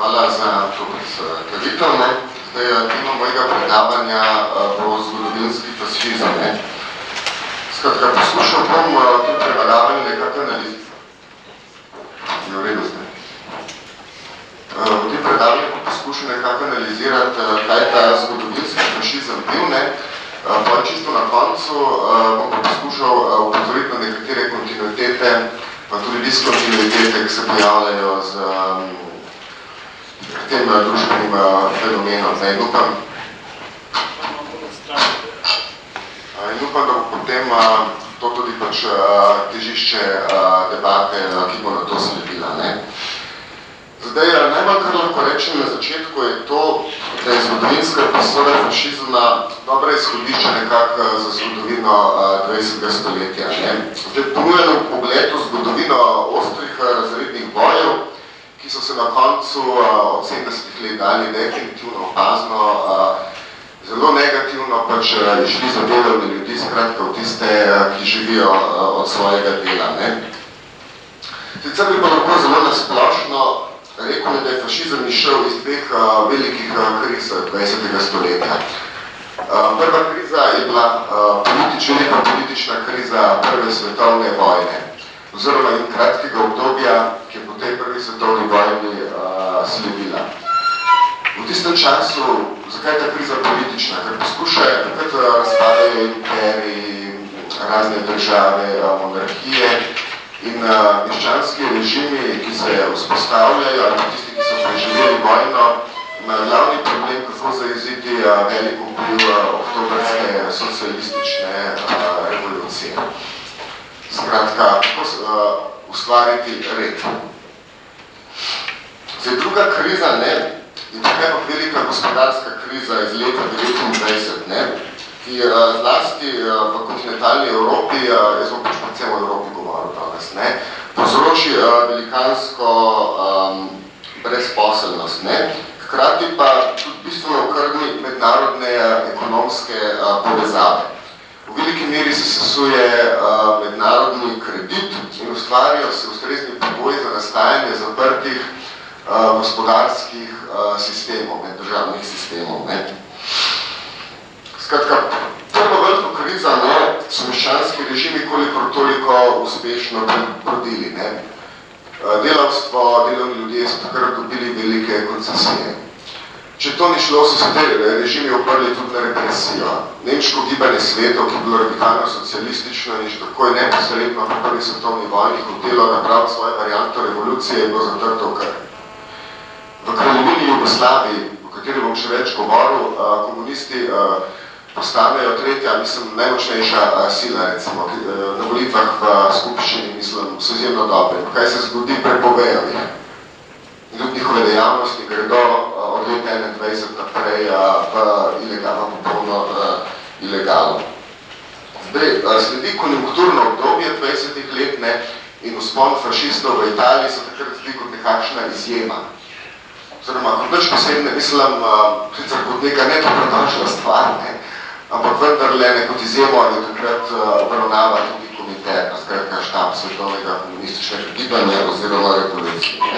Hvala za to predstavitev. Zdaj, tema mojega predavanja bo zgodovinski fašizem. Skratka, poslušal bom to predavanje nekako analizirati. Je v redu zdaj. V tem predavanju bom poskušal nekako analizirati, kaj ta zgodovinski fašizem bil. Pa čisto na koncu bom pa poskušal upozoriti na nekatere kontinuitete, pa tudi diskontinuitete, ki se pojavljajo z tem družbenim fenomenom. In upam, da bo potem to tudi pač težišče debate, ki bo na to sledila. Zdaj, najmanj, kar lahko rečem na začetku, je to, da je zgodovinska presoja fašizma dobra izhodišča nekako za zgodovino 20. stoletja. Zdaj, ponujeno v pogledu zgodovino ostrih razrednih bojev, ki so se na koncu od 70-ih let dali definitivno opazno, zelo negativno pač išli za delovne ljudi, skratka v tiste, ki živijo od svojega dela. Sicer bi pa lahko zelo nasplošno rekel, da je fašizem išel iz dveh velikih kriz 20. stoletja. Prva kriza je bila velika politična kriza Prve svetovne vojne, oziroma in kratkega obdobja, ki je po tej Prvi svetovni vojni sledila. V tistem času, zakaj je ta kriza politična? Ker poskušajo, takrat razpadajo imperiji, razne države, monarhije in meščanski režimi, ki se vzpostavljajo, ali tisti, ki so preživeli vojno, imajo glavni problem, kako zajeziti velik vpliv oktobrske socialistične revolucije. Skratka, kako ustvariti red. Zdaj, druga kriza, je tukaj pa velika gospodarska kriza iz leta 1929, ki zlasti v kontinentalni Evropi, jaz bom pač predvsem o Evropi govoril danes, povzroči velikansko brezposelnost, hkrati pa tudi bistveno okrni mednarodne ekonomske povezave. V veliki meri se sesuje mednarodni kredit in ustvarjajo se ustrezni pogoji za nastajanje zaprtih gospodarskih sistemov, državnih sistemov. Skratka, prva velika kriza so meščanski režimi kolikor toliko uspešno prodili. Delavstvo, delovni ljudje so takrat dobili velike koncesije. Če to ni šlo, so se te režimi oprli tudi na represijo. Nemško gibanje svetov, ki je bilo radikalno socialistično in že takoj neposredno po Prvi svetovni vojni hotelo napraviti svojo varianto revolucije, je bilo zatrto v krvi. V Kraljevini Jugoslaviji, o kateri bom še več govoril, komunisti postanejo tretja, mislim, najmočnejša sila, recimo, na volitvah v skupščini, mislim, so izjemno dobre. Kaj se zgodi, prepovejo jih. In tudi njihove dejavnosti gredo od leta 21 naprej v ilegalno, popolno ilegalo. Zdaj, sledi konjunkturno obdobje 20 let in vzpon fašistov v Italiji so takrat zdi kot nekakšna izjema. Oziroma, kot nič posebne, mislim, sicer kot neka nedobrodošla stvar, ampak vendarle kot izjemo je takrat obravnava tudi Komintern, skratka štab svetovnega komunističnega gibanja oziroma revolucije.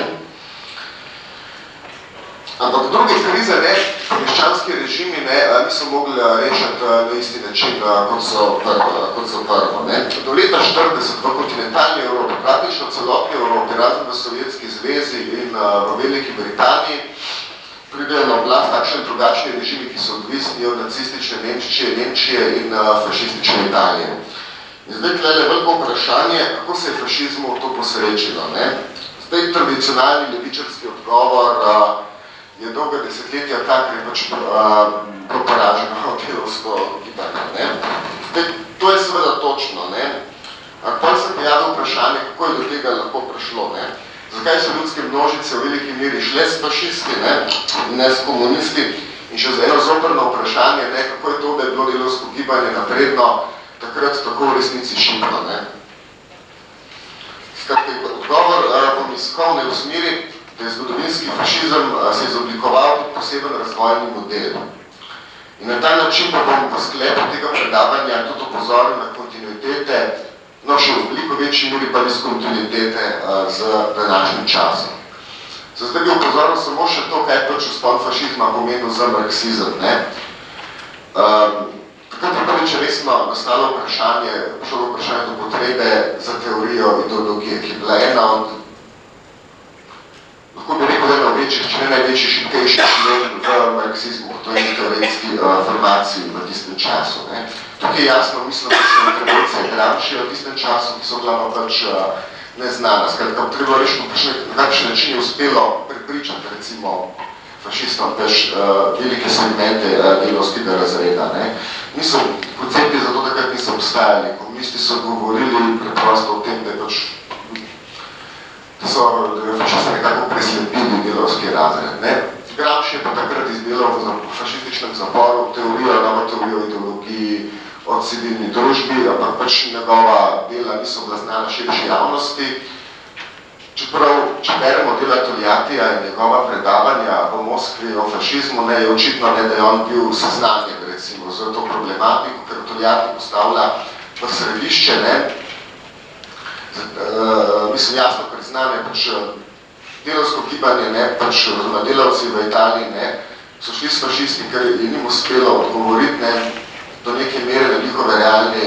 Ampak druge krize, meščanski režimi niso mogli rešiti na isti način, kot so prvo. Do leta 40 v kontinentalni Evropi, praktično celotni Evropi, razen v Sovjetski zvezi in v Veliki Britaniji, pridejo na oblast takšne drugačne režimi, ki so odvisni od nacistične Nemčije in fašistične Italije. In zdaj tlele veliko vprašanje, kako se je fašizmu to posrečilo. Zdaj tradicionalni levičarski odgovor je dolga desetletja tak, ker je pač bilo poraženo delovsko gibanje. Zdaj, to je seveda točno. Potem se pojavlja vprašanje, kako je do tega lahko prišlo. Zakaj so ljudske množice v veliki meri šle s fašisti, ne s komunisti? In še za eno zoprno vprašanje, kako je to, da je bilo delovsko gibanje napredno, takrat tako v resnici šibko. Skratka, odgovor bom iskal v smeri, da je zgodovinski fašizem se izoblikoval kot poseben razvojni model. In na ta način pa bom v sklepu tega predavanja tudi opozoril na kontinuitete, še v veliko večji meri pa diskontinuitete z današnjim časom. Zdaj bi upozoril samo še to, kaj pač vzpon fašizma pomenil za marksizem. Takrat je prvič resno nastalo vprašanje, prišlo vprašanje do potrebe za teorijo ideologije, ki je bila ena od, lahko bi rekel, ena od večjih, če ne največjih šibkejših člen v marksizmu, to je teoretski formaciji v tistem času. Tukaj je jasno, mislim, da so intervencije Gramscija v tistem času, ki so bila pa pač neznana. Skratka, treba reči, na kakšen način je uspelo prepričati, recimo, fašistom pač velike segmente delovskega razreda. Niso, koncepti za to takrat niso obstajali. Komunisti so govorili preprosto o tem, da so fašisti nekako preslepili delovski razred. Gramsci je pa takrat izdelal v fašističnem zaporu teorijo, novo teorijo o ideologiji, o civilni družbi, ampak pač njegova dela niso bila znana širši javnosti. Čeprav, če beremo dela Togliattija in njegova predavanja v Moskvi o fašizmu, je očitno, da je on bil seznanjen, recimo, za to problematiko, ker Togliatti postavlja v središče, mislim, jasno priznanje, pač delovsko gibanje, pač delavci v Italiji, so šli s fašisti, ker je njim uspelo odgovoriti, do neke mere na njihove realne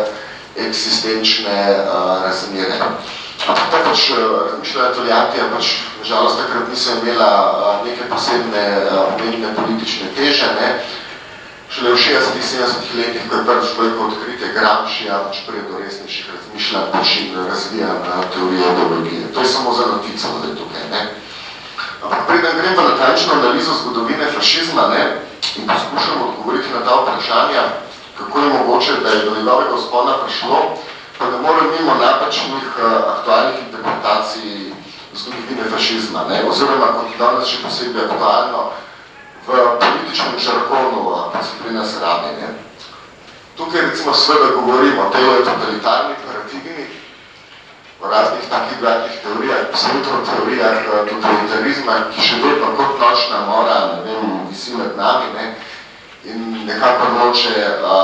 eksistenčne razmere. Ampak ta pač razmišljala Togliattija, pač nažalost takrat niso imela neke posebne pomembne politične teže, Šele v 60-70 letih, ko je prvič veliko odkrite Gramscija, pač prije do resnejših razmišljanj, pač in razvijam teorijo ideologije. To je samo za notico, da je tukaj, Ampak preden grem pa natančno analizo zgodovine fašizma, in poskušam odgovoriti na ta vprašanja, kako je mogoče, da je do njegovega vzpona prišlo, pa ne morem mimo napačnih aktualnih interpretacij zgodovine fašizma, oziroma kot danes še posebej aktualno v političnem žargonu, ki se pri nas rabi. Tukaj recimo seveda govorimo o tej totalitarni paradigmi, o raznih takih bratnih teorijah, pseudoteorijah totalitarizma, ki še vedno kot nočna mora, visi med nami, in nekako noče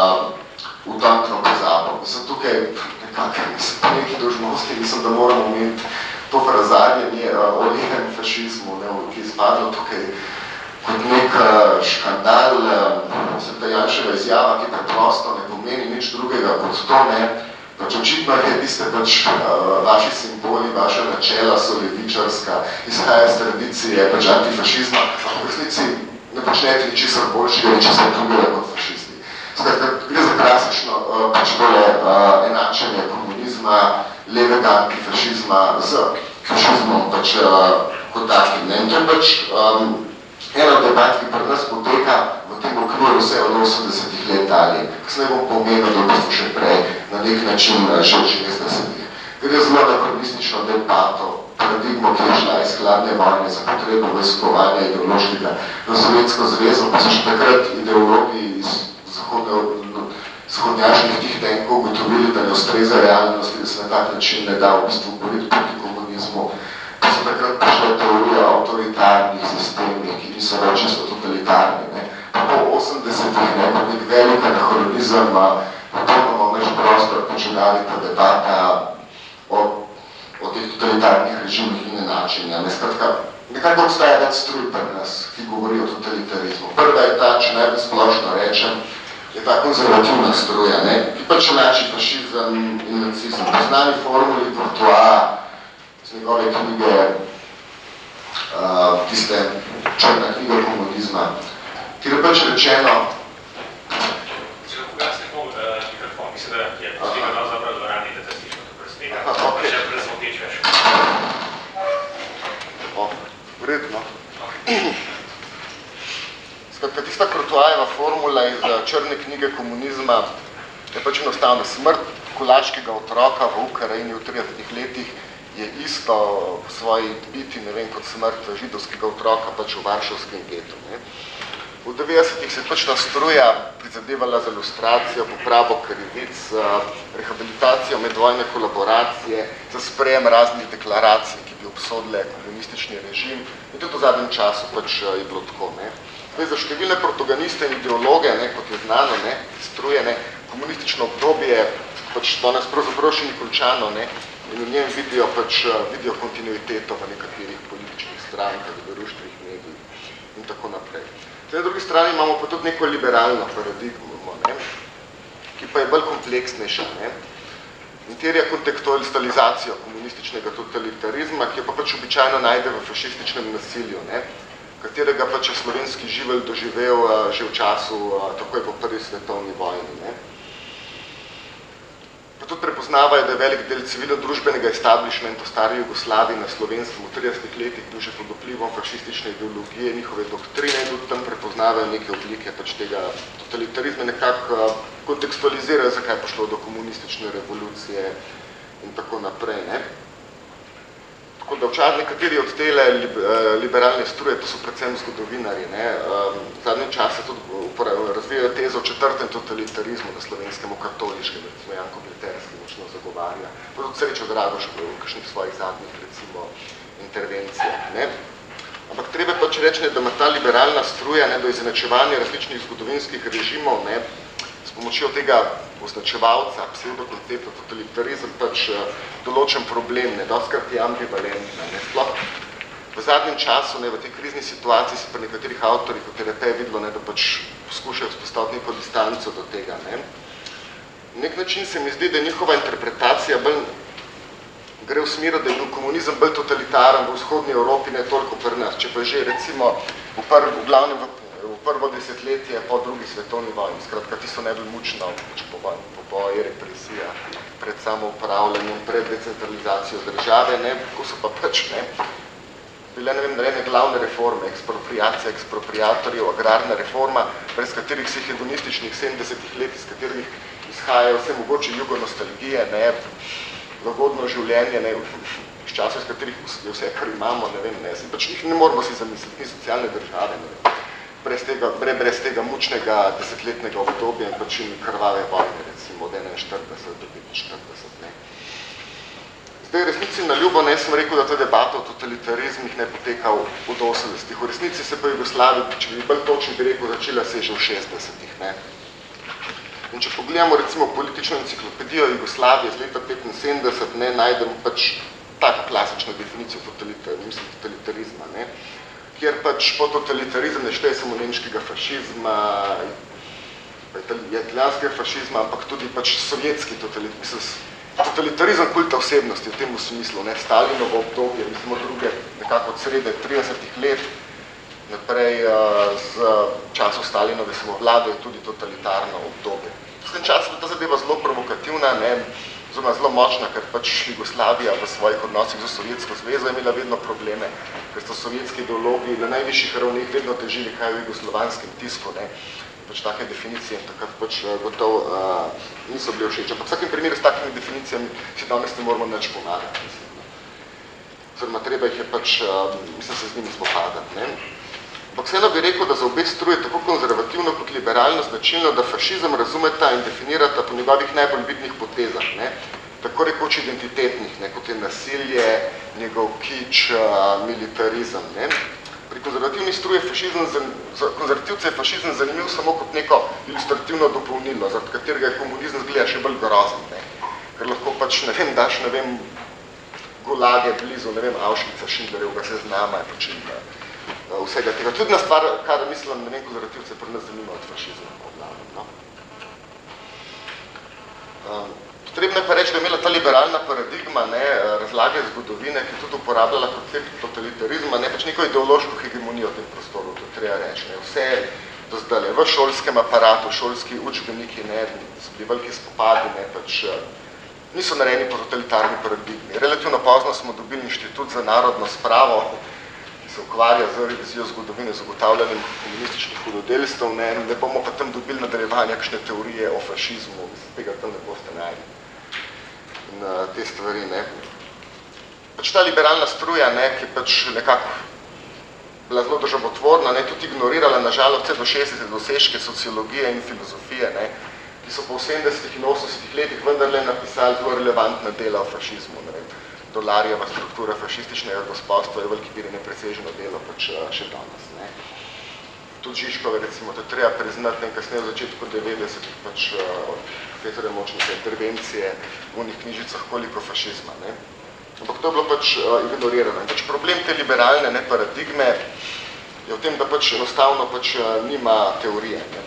utamkno pozabo. Mislim, tukaj nekako po neki dožnosti, mislim, da moramo imeti to frazarjenje o levem fašizmu, ki je spadlo tukaj kot nek škandal, Sveta Janševa izjava, ki preprosto ne pomeni nič drugega kot to, Pač očitno je tiste pač vaši simboli, vaša načela so levičarska, izhaja z tradicije pač antifašizma, ampak v resnici ne počnete ničesar boljšega, ničesar drugega kot fašisti. Skratka, gre za klasično pač tole enačenje komunizma, levega antifašizma z fašizmom pač kot takim. In to je pač ena debat, ki pri nas poteka v tem okviru vse od 80-ih let dalje. Kasneje bom pomenil, da v bistvu še prej na nek način še od 60-ih. Gre zelo anachronistično debato, paradigmo, ki je šla iz hladne vojne za potrebo vojskovanja ideološkega v Sovjetsko zvezo, pa so še takrat ideologi iz zahodnjaških tih tenkov ugotovili, da ne ustreza realnosti, da se na tak način ne da v bistvu boriti proti komunizmu. Pa so takrat prišla teorija avtoritarnih sistemih, ki niso več čisto totalitarni. Po 80-ih, kot nek velik anachronizem, popolnoma naš prostor počudali ta debata o teh totalitarnih režimih in enačenja. Skratka, nekako obstaja več struj pri nas, ki govori o totalitarizmu. Prva je ta, če najbolj splošno rečem, je ta konzervativna struja, ki pač enači fašizem in nacizem. Poznani formuli Courtois z njegove knjige, tiste črna knjiga komunizma, kjer je pač rečeno... Se lahko jaz nekaj mikrofon, mislim, da je poslega dal zapravo dvorani, da te slišno to presnega, pa še prezvoteč veš. Vredno. Skratka, tista Courtoisjeva formula iz črne knjige komunizma je pač enostavna. Smrt kulaškega otroka v Ukrajini v 30 letih je isto v svoji biti, ne vem, kot smrt židovskega otroka pač v Varšavskem getu. V 90-ih se je pač ta struja prizadevala za ilustracijo, popravo krivic, rehabilitacijo medvojne kolaboracije, za sprejem raznih deklaracij, ki bi obsodile komunistični režim. In tudi v zadnjem času pač je bilo tako. Zdaj, za številne protagoniste in ideologe, kot je znano, struje, komunistično obdobje pač danes pravzaprav še ni končano, in v njem vidijo kontinuiteto v nekaterih političnih strankah, v društvih medijih in tako naprej. Na drugi strani imamo pa tudi neko liberalno paradigmo, ne, ki pa je bolj kompleksnejša, ne, in terja kontekstualizacijo komunističnega totalitarizma, ki jo pa pač običajno najde v fašističnem nasilju, ne, katerega pač je slovenski živelj doživel že v času takoj po prvi svetovni vojni. Ne. Pa tudi prepoznavajo, da je velik del civilno-družbenega establishmenta v stari Jugoslaviji na Slovenskem v 30 letih bil že pod vplivom fašistične ideologije, njihove doktrine, in tudi tam prepoznavajo neke oblike pač tega totalitarizma, nekako kontekstualizirajo, zakaj je prišlo do komunistične revolucije in tako naprej. Ne. Tako da včasih nekateri od tele liberalne struje, to so predvsem zgodovinarji, ne, v zadnjem času tudi razvijajo tezo o četrtem totalitarizmu na slovenskem, katoliškem, recimo Janko Bleterski močno zagovarja, pa tudi Srečo Dragoš v kakšnih svojih zadnjih, recimo, intervencijah. Ne. Ampak treba pač reči, da ima ta liberalna struja, ne, do izenačevanja različnih zgodovinskih režimov, ne, s pomočjo tega označevalca, pseudokoncepta, totalitarizem, pač določen problem, ne, dostkrat je ambivalentna, ne, sploh v zadnjem času, ne, v tej krizni situaciji se pri nekaterih avtorjih, kot je Repe videlo, ne, da pač poskušajo vzpostaviti neko distanco do tega, ne. Na nek način se mi zdi, da njihova interpretacija bolj gre v smeru, da je bil komunizem bolj totalitaren v vzhodni Evropi, ne toliko pri nas, če pa že recimo v glavnem v prvo desetletje po drugi svetovni vojni, skratka, ti so najbolj mučno po boji, represija, pred samoupravljanjem, pred decentralizacijo države, ne, ko so pa pač, ne, bile, ne vem, narejene glavne reforme, ekspropriacija, ekspropriatorjev, agrarna reforma, brez katerih vseh hedonističnih 70 let, iz katerih izhajajo vse mogoče jugonostalgije, ne, lagodno življenje, ne, iz časov, iz katerih je vse, kar imamo, ne vem, ne, pač njih ne moramo si zamisliti, ni socialne države, ne vem, brez tega mučnega desetletnega obdobja in pač krvave vojne, recimo od 41 do 45, ne. Zdaj, resnici na ljubo, ne, sem rekel, da ta debata o totalitarizmih ne poteka v 80-ih. V resnici se pa Jugoslaviji, če bi bolj točen bi rekel, začela se že v 60-ih, ne. In če pogledamo recimo politično enciklopedijo Jugoslavije z leta 75, ne, najdemo pač tako klasično definicijo totalitarizma, ne, kjer pač po totalitarizem ne šteje samo nemškega fašizma, italijanskega fašizma, ampak tudi pač sovjetski totalitarizem kulta osebnosti v tem smislu, ne, Stalinovo obdobje, mislimo druge, nekako od srede 30 let, naprej z času Stalinove samovlade je tudi totalitarno obdobje. V tem času je ta zadeva zelo provokativna, ne, oziroma zelo močna, ker pač Jugoslavija v svojih odnosih z Sovjetsko zvezo je imela vedno probleme, ker so sovjetski ideologi na najvišjih ravneh vedno težili, kaj v jugoslovanskem tisku, ne. Pač take definicije takrat pač gotovo niso bile všeč. Ampak v vsakem primeru s takimi definicijami si danes ne moramo nič pomagati, mislim. Oziroma, treba jih je pač, mislim, se z njimi spopadati, ne. Ampak vseeno bi rekel, da za obe struje tako konzervativno kot liberalno značilno, da fašizem razumeta in definirata po njegovih najbolj vidnih potezah, ne, tako rekoč identitetnih, ne, kot je nasilje, njegov kič, militarizem, ne. Pri konzervativni struje konzervativce je fašizem zanimiv samo kot neko ilustrativno dopolnilo, zaradi katerega je komunizem zgleda še bolj grozen, ne. Ker lahko pač, ne vem, daš, ne vem, gulage blizu, ne vem, Auschwitza, Schindlerjevega seznama, pač vsega tega. Tudi na stvar, kar mislim, ne vem, konzervativce pri nas zanima od fašizma, podlavnem, no. Potrebno je pa reči, da je imela ta liberalna paradigma, ne, razlage zgodovine, ki tudi uporabljala koncept totalitarizma, ne, pač neko ideološko hegemonijo v tem prostoru, to treba reči, ne. Vse do zdaj, v šolskem aparatu, šolski učbeniki, ne, so bili veliki spopadi, ne, pač niso narejeni po totalitarni paradigmi. Relativno pozno smo dobili Inštitut za narodno spravo, ki se ukvarja z revizijo zgodovine, z ugotavljanjem komunističnih hudodelstev, ne bomo pa tam dobili nadaljevanja kakšne teorije o fašizmu, mislim, tega tam ne boste najeli. In te stvari, ne. Pač ta liberalna struja, ne, ki pač nekako bila zelo državotvorna, ne, tudi ignorirala, nažalost, vse do 60 dosežke sociologije in filozofije, ne, ki so po 70 in 80 letih vendarle napisali zelo relevantna dela o fašizmu, ne vem. Dolarjeva struktura fašističnega gospodstva je v veliki meri nepreseženo delo pač še danes, ne. tudi Žižkove, recimo, to treba priznati, ne, kasneje v začetku 90-ih pač od profesora Močnika intervencije v onih knjižicah koliko fašizma. Ne. Ampak to je bilo pač ignorirano. In pač problem te liberalne paradigme je v tem, da pač enostavno pač nima teorije. Ne.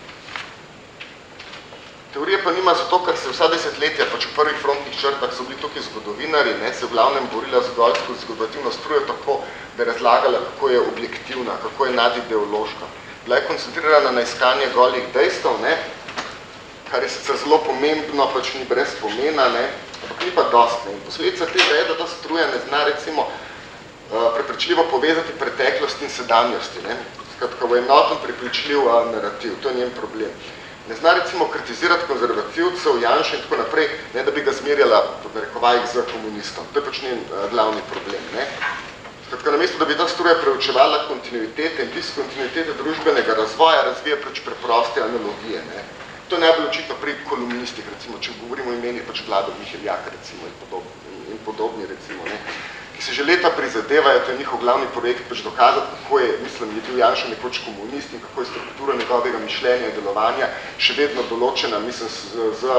Teorije pa nima zato, ker se vsa desetletja pač v prvih frontnih črtah so bili tukaj zgodovinari, ne, se v glavnem borila zgolj skozi zgodovativno strujo tako, da je razlagala, kako je objektivna, kako je nadideološka. Bila je koncentrirana na iskanje golih dejstev, ne, kar je sicer zelo pomembno, pač ni brez pomena, ne, ampak ni pa dost. Ne. In posledica tega je, da ta struja ne zna recimo prepričljivo povezati preteklost in sedanjosti. Ne. Skratka, v enoten prepričljiv narativ, to je njen problem. Ne zna recimo kritizirati konzervativcev, Janša in tako naprej, ne da bi ga zmerjala, po narekovajih, z komunistom. To je pač njen glavni problem. Ne. Skratka, namesto, da bi ta struja preučevala kontinuitete in diskontinuitete družbenega razvoja, razvija pač preproste analogije. Ne. To je najbolj očitno pri kolumnistih, recimo, če govorimo o imeni pač Vlado Miheljaka, recimo, in podobni, recimo, ne, ki se že leta prizadevajo, to je njihov glavni projekt, pač dokazati, kako je, mislim, je bil Janša nekoč komunist in kako je struktura njegovega mišljenja in delovanja še vedno določena, mislim, z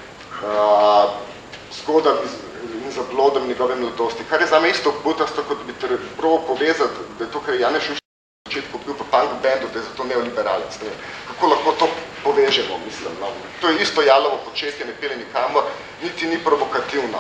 zgodam in zablodom njegove mladosti. Kar je zame isto butasto, kot bi prav povezati, da je to, kar je Janez Šušter v začetku bil pa punk bandu, da je zato neoliberalec. Ne. Kako lahko to povežemo, mislim. No. To je isto jalovo početje, ne pele nikamor, niti ni provokativno.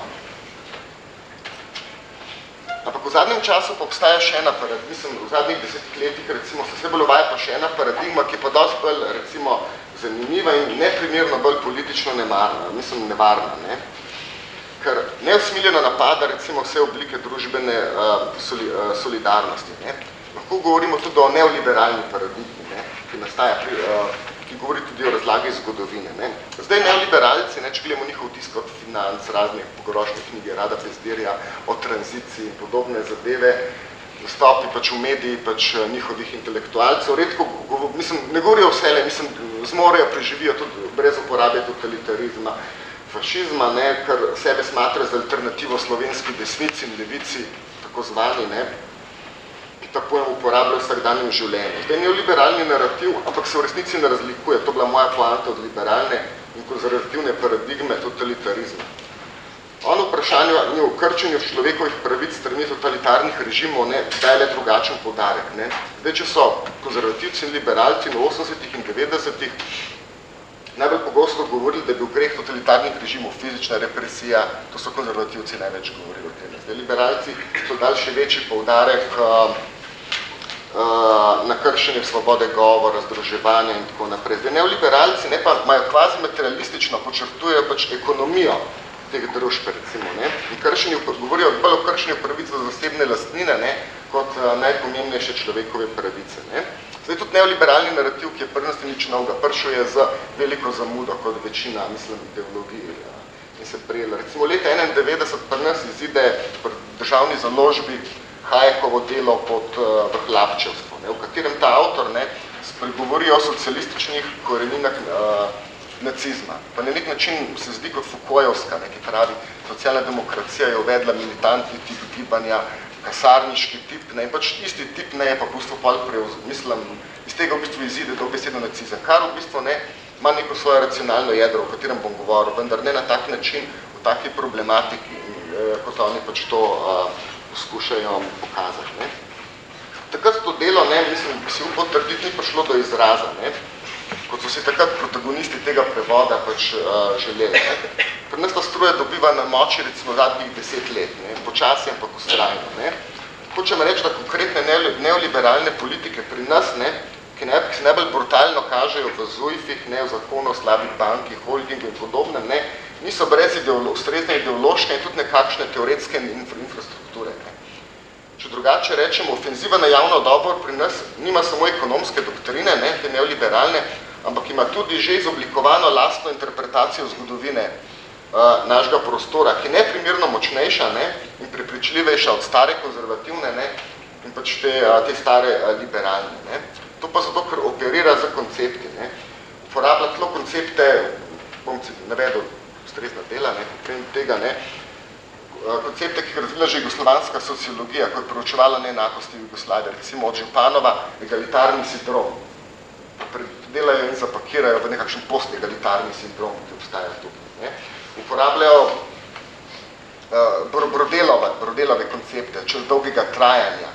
Ampak v zadnjem času pa obstaja še ena paradigma, mislim, v zadnjih 10 letih, recimo, se vse bolj uvaja pa še ena paradigma, ki je pa dosti bolj, recimo, zanimiva in neprimerno bolj politično nevarna, mislim, nevarna, ne. Ker neusmiljeno napada, recimo, vse oblike družbene solidarnosti, ne. Lahko govorimo tudi o neoliberalni paradigmi, ne, ki nastaja ki govori tudi o razlagi zgodovine. Ne. Zdaj neoliberalci, ne, če gledamo njihov tisk od financ, raznih pogorošnih knjige, Rada Pezdirja, o tranziciji in podobne zadeve, nastopi pač v mediji pač njihovih intelektualcev, redko, mislim, ne govorijo vsele, mislim, zmorejo, preživijo tudi brez uporabe totalitarizma, fašizma, ne, kar sebe smatra za alternativo slovenski desnici in levici, tako zvani, ne, ki ta pojem uporabljajo v vsakdanjem življenju. Zdaj neoliberalni narativ, ampak se v resnici ne razlikuje, to bila moja poanta od liberalne in konzervativne paradigme totalitarizma. On v vprašanju ni v krčenju človekovih pravic strani totalitarnih režimov, ne, daje le drugačen poudarek. Ne. Zdaj, če so konzervativci in liberalci v 80-ih in 90-ih najbolj pogosto govorili, da je bil greh totalitarnih režimov fizična represija, to so konzervativci največ govorili o tem. Zdaj, liberalci so dali še večji poudarek na kršenje svobode govora, združevanja in tako naprej. Zdaj, neoliberalci ne, pa imajo kvazi materialistično, počrtujejo pač ekonomijo teh družb, recimo, ne, in govorijo bolj o kršenju pravic za zasebne lastnine, ne, kot najpomembnejše človekove pravice. Ne. Zdaj, tudi neoliberalni narativ, ki je pri nas nič novega, prišel je z veliko zamudo, kot večina, mislim, ideologij in se prijela. Recimo, leta 1991 pri nas izide pri državni založbi Hajekovo delo pod Vrhlapčevstvo, v katerem ta avtor ne, spregovori o socialističnih koreninah nacizma. Pa na nek način se zdi kot Foucaultovska, ki pravi, socialna demokracija je uvedla militantni tip gibanja, kasarniški tip, ne, in pač isti tip ne je pa v bistvu pol mislim, iz tega v bistvu izide dobesedno nacizem, kar v bistvu ne, ima neko svoje racionalno jedro, o katerem bom govoril, vendar ne na tak način, v taki problematiki, kot oni pač to poskušajo pokazati. Ne. Takrat to delo, ne, mislim, bi si upal trditi, ni prišlo do izraza, ne, kot so si takrat protagonisti tega prevoda pač želeli. Ne. Pri nas ta struja dobiva na moči recimo zadnjih 10 let, ne, počasi, ampak vztrajno. Ne. Hočem reči, da konkretne neoliberalne politike pri nas, ne, ki se najbolj brutalno kažejo v ZUJF-ih, ne, v zakonu o slabih bankih, holdingu in podobnem, ne, niso brez ustrezne ideološke in tudi nekakšne teoretske infrastrukture. Ne. Če drugače rečemo, ofenziva na javno dobro pri nas nima samo ekonomske doktrine, ne, te neoliberalne, ampak ima tudi že izoblikovano lastno interpretacijo zgodovine našega prostora, ki je neprimerno močnejša, ne, in prepričljivejša od stare konzervativne, ne, in pač te stare liberalne. Ne. To pa zato, ker operira za koncepti. Ne. Uporablja tlo koncepte, bom navedel ustrezna dela, ne, tega, ne, koncepte, ki je razvila že jugoslovanska sociologija, ko je preučevala neenakosti v Jugoslaviji, recimo od Županova, egalitarni sindrom. predelajo in zapakirajo v nekakšen postegalitarni sindrom, ki obstaja tukaj. Uporabljajo Brodelove koncepte, čez dolgega trajanja.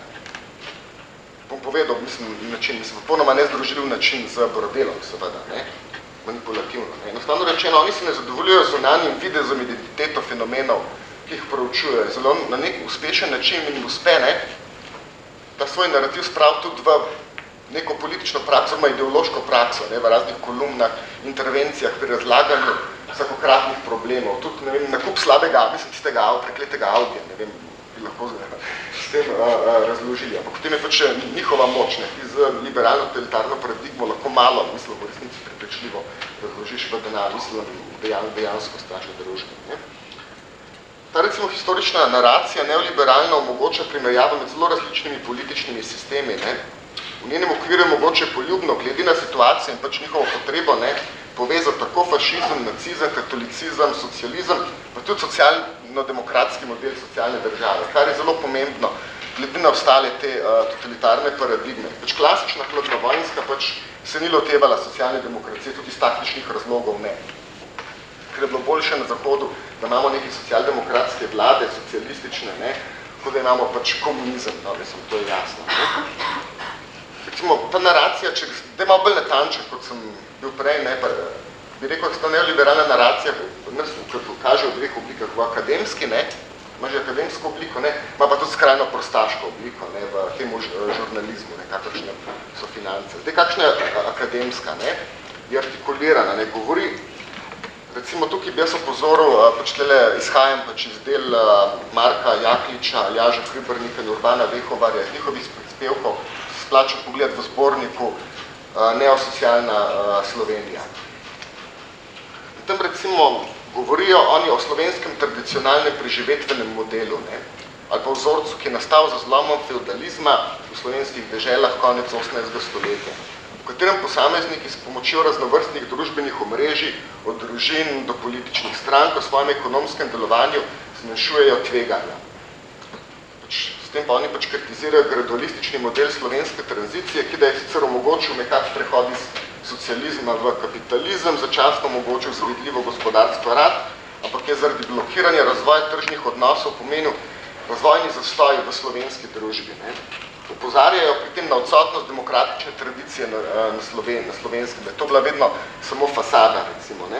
Bom povedal, mislim, popolnoma nezdružljiv način z Brodelom, seveda, manipulativno. Enostavno rečeno, oni se ne zadovoljujejo z zunanjim videzom identiteto fenomenov, ki jih proučujejo. Zelo na nek uspešen način jim uspe, ta svoj narativ sprav tudi v neko politično prakso, ideološko prakso, v raznih kolumnah, intervencijah, pri razlaganju vsakokratnih problemov. Tudi, ne vem, nakup slabega, tistega prekletega Audija, ne vem, bi lahko s tem razložili. Ampak potem je pač njihova moč, ki z liberalno totalitarno paradigmo lahko malo, mislim, v resnici preprečljivo razložiš v denar, mislim, dejansko strašne družbe. Ta recimo historična naracija neoliberalna omogoča primerjavo med zelo različnimi političnimi sistemi. V njenem okviru je mogoče poljubno, glede na situacijo in pač njihovo potrebo, povezati tako fašizem, nacizem, katolicizem, socializem, pa tudi socialno-demokratski model socialne države, kar je zelo pomembno, glede na ostale te totalitarne paradigme. Pač klasična hladnovojnska se ni lotevala socialne demokracije, tudi iz taktičnih razlogov ne. Ker je bilo boljše na Zahodu, da imamo neke socialdemokratske vlade, socialistične, kot da imamo pač komunizem, mislim, to je jasno. Recimo, ta naracija, če je malo bolj natančen, kot sem bil prej, bi rekel, da se ta neoliberalna naracija, ki kaže v dveh oblikah, v akademski, ima že akademsko obliko, ima pa tudi skrajno prostaško obliko, v temu žurnalizmu, kakršne so finance. Zdaj, kakšna je akademska, je artikulirana, govori, recimo tukaj bi jaz opozoril, izhajam iz del Marka Jakliča, Aljaža Hribernika in Urbana Vehovarja, iz njihovih prispevkov, splačal pogled v zborniku Neosocialna Slovenija. In tam recimo govorijo oni o slovenskem tradicionalnem preživetvenem modelu, ali pa vzorcu, ki je nastal za zlomom feudalizma v slovenskih deželah konec 18. stoletja, v katerem posamezniki s pomočjo raznovrstnih družbenih omrežij, od družin do političnih strank v svojem ekonomskem delovanju zmanjšujejo tveganja. S tem pa oni kritizirajo gradualistični model slovenske tranzicije, ki da je sicer omogočil nekak prehod iz socializma v kapitalizem, začasno omogočil zavidljivo gospodarsko rast, ampak je zaradi blokiranja razvoja tržnih odnosov pomenil razvojni zastoj v slovenski družbi. Opozarjajo pri tem na odsotnost demokratične tradicije na slovenskem. To bila vedno samo fasada, recimo.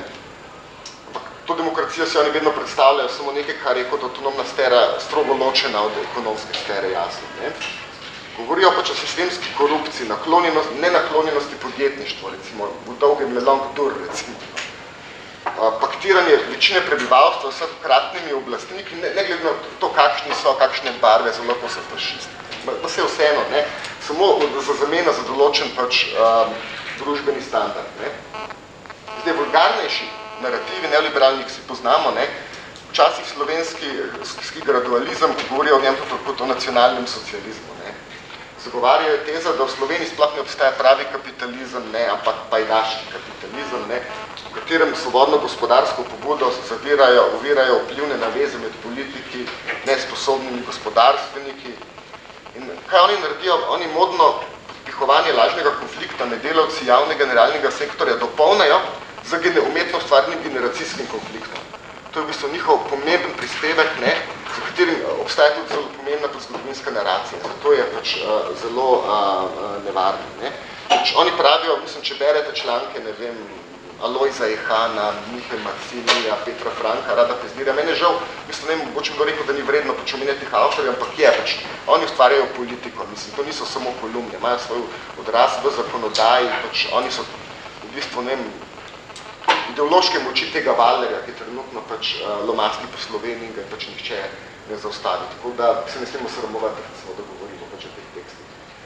To demokracijo se oni vedno predstavljajo samo nekaj, kar je kot avtonomna sfera strogo ločena od ekonomske sfere, jasno. Govorijo o sistemski korupciji, nenaklonjenosti podjetništvu, recimo, v dolgem long dur, recimo. Paktiranje večine prebivalstva s kratnimi oblastniki, ne glede na to, kakšni so, kakšne barve, zelo lahko so fašisti. Pa se vseeno, samo za zamena za določen družbeni standard. Zdaj, vulgarnejši narativi neoliberalnih si poznamo, včasih slovenski gradualizem, ki govorijo o njem tudi kot o nacionalnem socializmu. Zagovarjajo teza, da v Sloveniji sploh ne obstaja pravi kapitalizem, ampak pajdaški kapitalizem, v katerem svobodno gospodarsko pobudo ovirajo vplivne naveze med politiki, nesposobnimi gospodarstveniki. In kaj oni naredijo? Oni modno pihovanje lažnega konflikta med delavci javnega generalnega sektorja dopolnajo z umetno ustvarjenim generacijskim konfliktom. To je v bistvu njihov pomemben prispevek, za katerim obstaja tudi zelo pomembna zgodovinska naracija. Zato je zelo nevarno. Oni pravijo, mislim, če berete članke, ne vem, Alojza Ehana, Mihe Marcinija, Petra Franka, Rada Pezdirja, mene žal, mislim, ne vem, mogoče bi rekel, da ni vredno omeniti teh avtorjev, ampak je, oni ustvarjajo politiko, mislim, to niso samo kolumne, imajo svoj odraz v zakonodaji, oni so v bistvu, ne vem, ideološke moči tega Valerja, ki trenutno lomasti po Sloveniji in ga nihče ne zaustavi. Tako da se ne smemo sramovati, recimo, da govorimo o teh tekstih.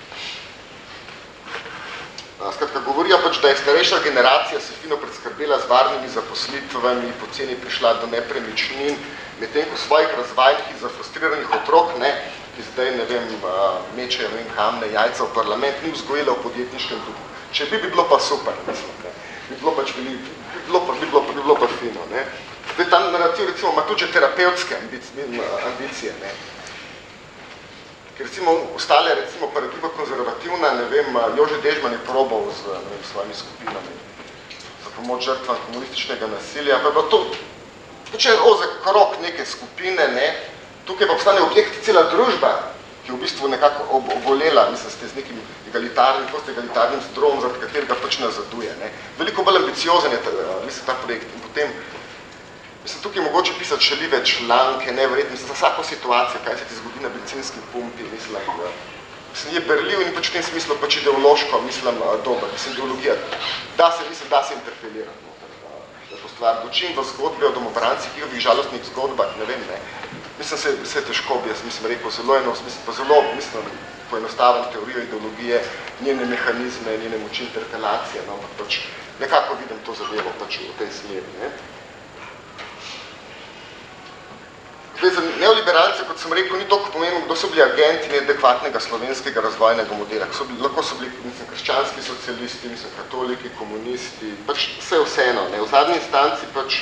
Skratka, govorijo, da je starejša generacija se fino predskrbela z varnimi zaposlitvami, poceni prišla do nepremičnin, medtem ko svojih razvajnih zafrustriranih otrok, ki zdaj, ne vem, mečejo kamne, jajca v parlament, ni vzgojila v podjetniškem duhu. Če bi bilo pa super, mislim, bi bilo pa fino. Zdaj, ta narativ, recimo, ima tudi že terapevtske ambicije. Ker recimo ostale, recimo paradigma konzervativna, ne vem, Jože Dežman je probal z svojimi skupinami za pomoč žrtvam komunističnega nasilja, pa je bilo to počel ozek krok neke skupine, ne, tukaj pa postane objekt cela družba, ki je v bistvu nekako obolela, mislim, ste z nekim egalitarnim, post-egalitarnim sindromom, zaradi katerega pač nazaduje, ne. Veliko bolj ambiciozen je ta projekt in potem mislim, tukaj je mogoče pisati šaljive članke, neverjetno, mislim, za vsako situacijo, kaj se ti zgodi na bencinski pumpi, mislim, je berljiv in pač v tem smislu pač ideološko, mislim, dober, mislim, ideologija, da se interpelirati, da to stvar dočim v zgodbe o domobrancih, njihovih žalostnih zgodbah, ne vem, ne, mislim, se je težko bi, jaz mislim, rekel, zelo poenostavim teorijo ideologije, njene mehanizme, njene moči interpelacije, no, pač nekako vidim to zadevo pač v tej smeri, ne. Zdaj, za neoliberalce, kot sem rekel, ni toliko pomembno, kdo so bili agenti neadekvatnega slovenskega razvojnega modela. Lahko so bili, mislim, krščanski socialisti, mislim, katoliki, komunisti, pač vseeno. V zadnji instanci pač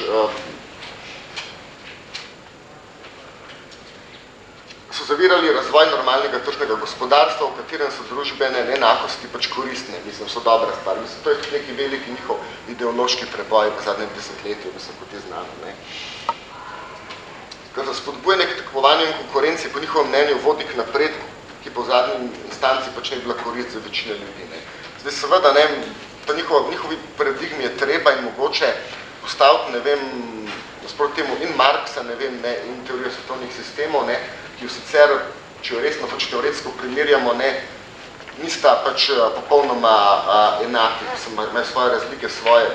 so zavirali razvoj normalnega tržnega gospodarstva, v katerem so družbene neenakosti pač koristne, mislim, so dobra stvar. Mislim, to je tudi neki veliki njihov ideološki preboj v zadnjem desetletju, mislim, kot je znano, ne. Ker za spodbujanje k tekmovanju in konkurenci po njihovem mnenju vodi k napredku, ki po zadnji instanci pač ne bi bila korist za večine ljudi. Ne. Zdaj seveda, ne, pa njihovi paradigmi je treba in mogoče postaviti, ne vem, nasproti temu in Marksa, ne vem, ne, in teorijo svetovnih sistemov, ne, ki jo sicer, če jo resno pač teoretsko primerjamo, ne, nista pač popolnoma enaki, imajo svoje razlike, svoje.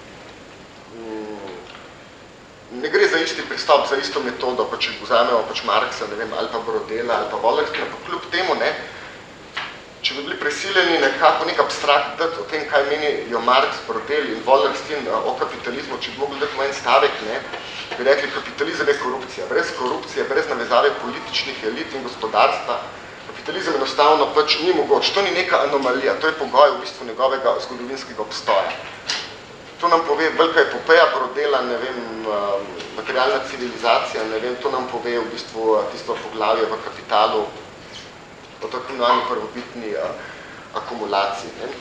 Ne gre za isti pristop, za isto metodo, pa če vzamemo pač Marksa, ne vem, ali pa Brodela, ali pa Wallersteina, pa kljub temu, ne, če bi bili prisiljeni nekako nek abstrakt dati o tem, kaj menijo Marx, Brodel in Wallerstein o kapitalizmu, če bi mogli dati en stavek, ne, bi rekli, kapitalizem je korupcija. Brez korupcije, brez navezave političnih elit in gospodarstva, kapitalizem enostavno pač ni mogoč. To ni neka anomalija, to je pogoj v bistvu njegovega zgodovinskega obstoja. To nam pove velika epopeja Brodela, ne vem, materialna civilizacija, ne vem, to nam pove v bistvu tisto poglavje v Kapitalu, o tako imenovani prvobitni akumulaciji. Ne.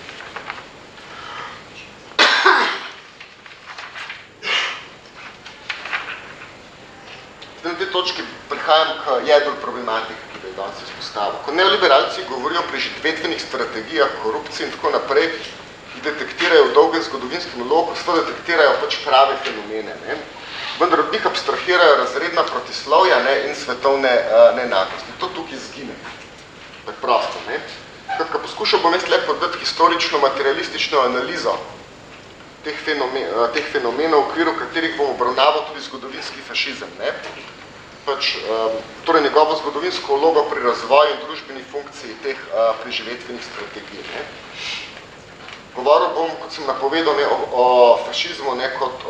Zdaj, na tej točki prihajam k jedru problematike, ki ga je danes izpostavil. Ko neoliberalci govorijo o preživetvenih strategijah, korupciji in tako naprej, detektirajo v dolgem zgodovinskem loku, zato detektirajo pač prave fenomene. Ne? Vendar od njih abstrahirajo razredna protislovja, ne, in svetovne neenakosti. To tukaj zgine. Preprosto. Ne? Kratka, poskušal bom jaz le podati historično materialistično analizo teh fenomenov, v okviru katerih bom obravnaval tudi zgodovinski fašizem. Ne? Pač, torej njegovo zgodovinsko vlogo pri razvoju in družbeni funkciji teh preživetvenih strategij. Ne? Govoril bom, kot sem napovedal, ne, o fašizmu, ne, kot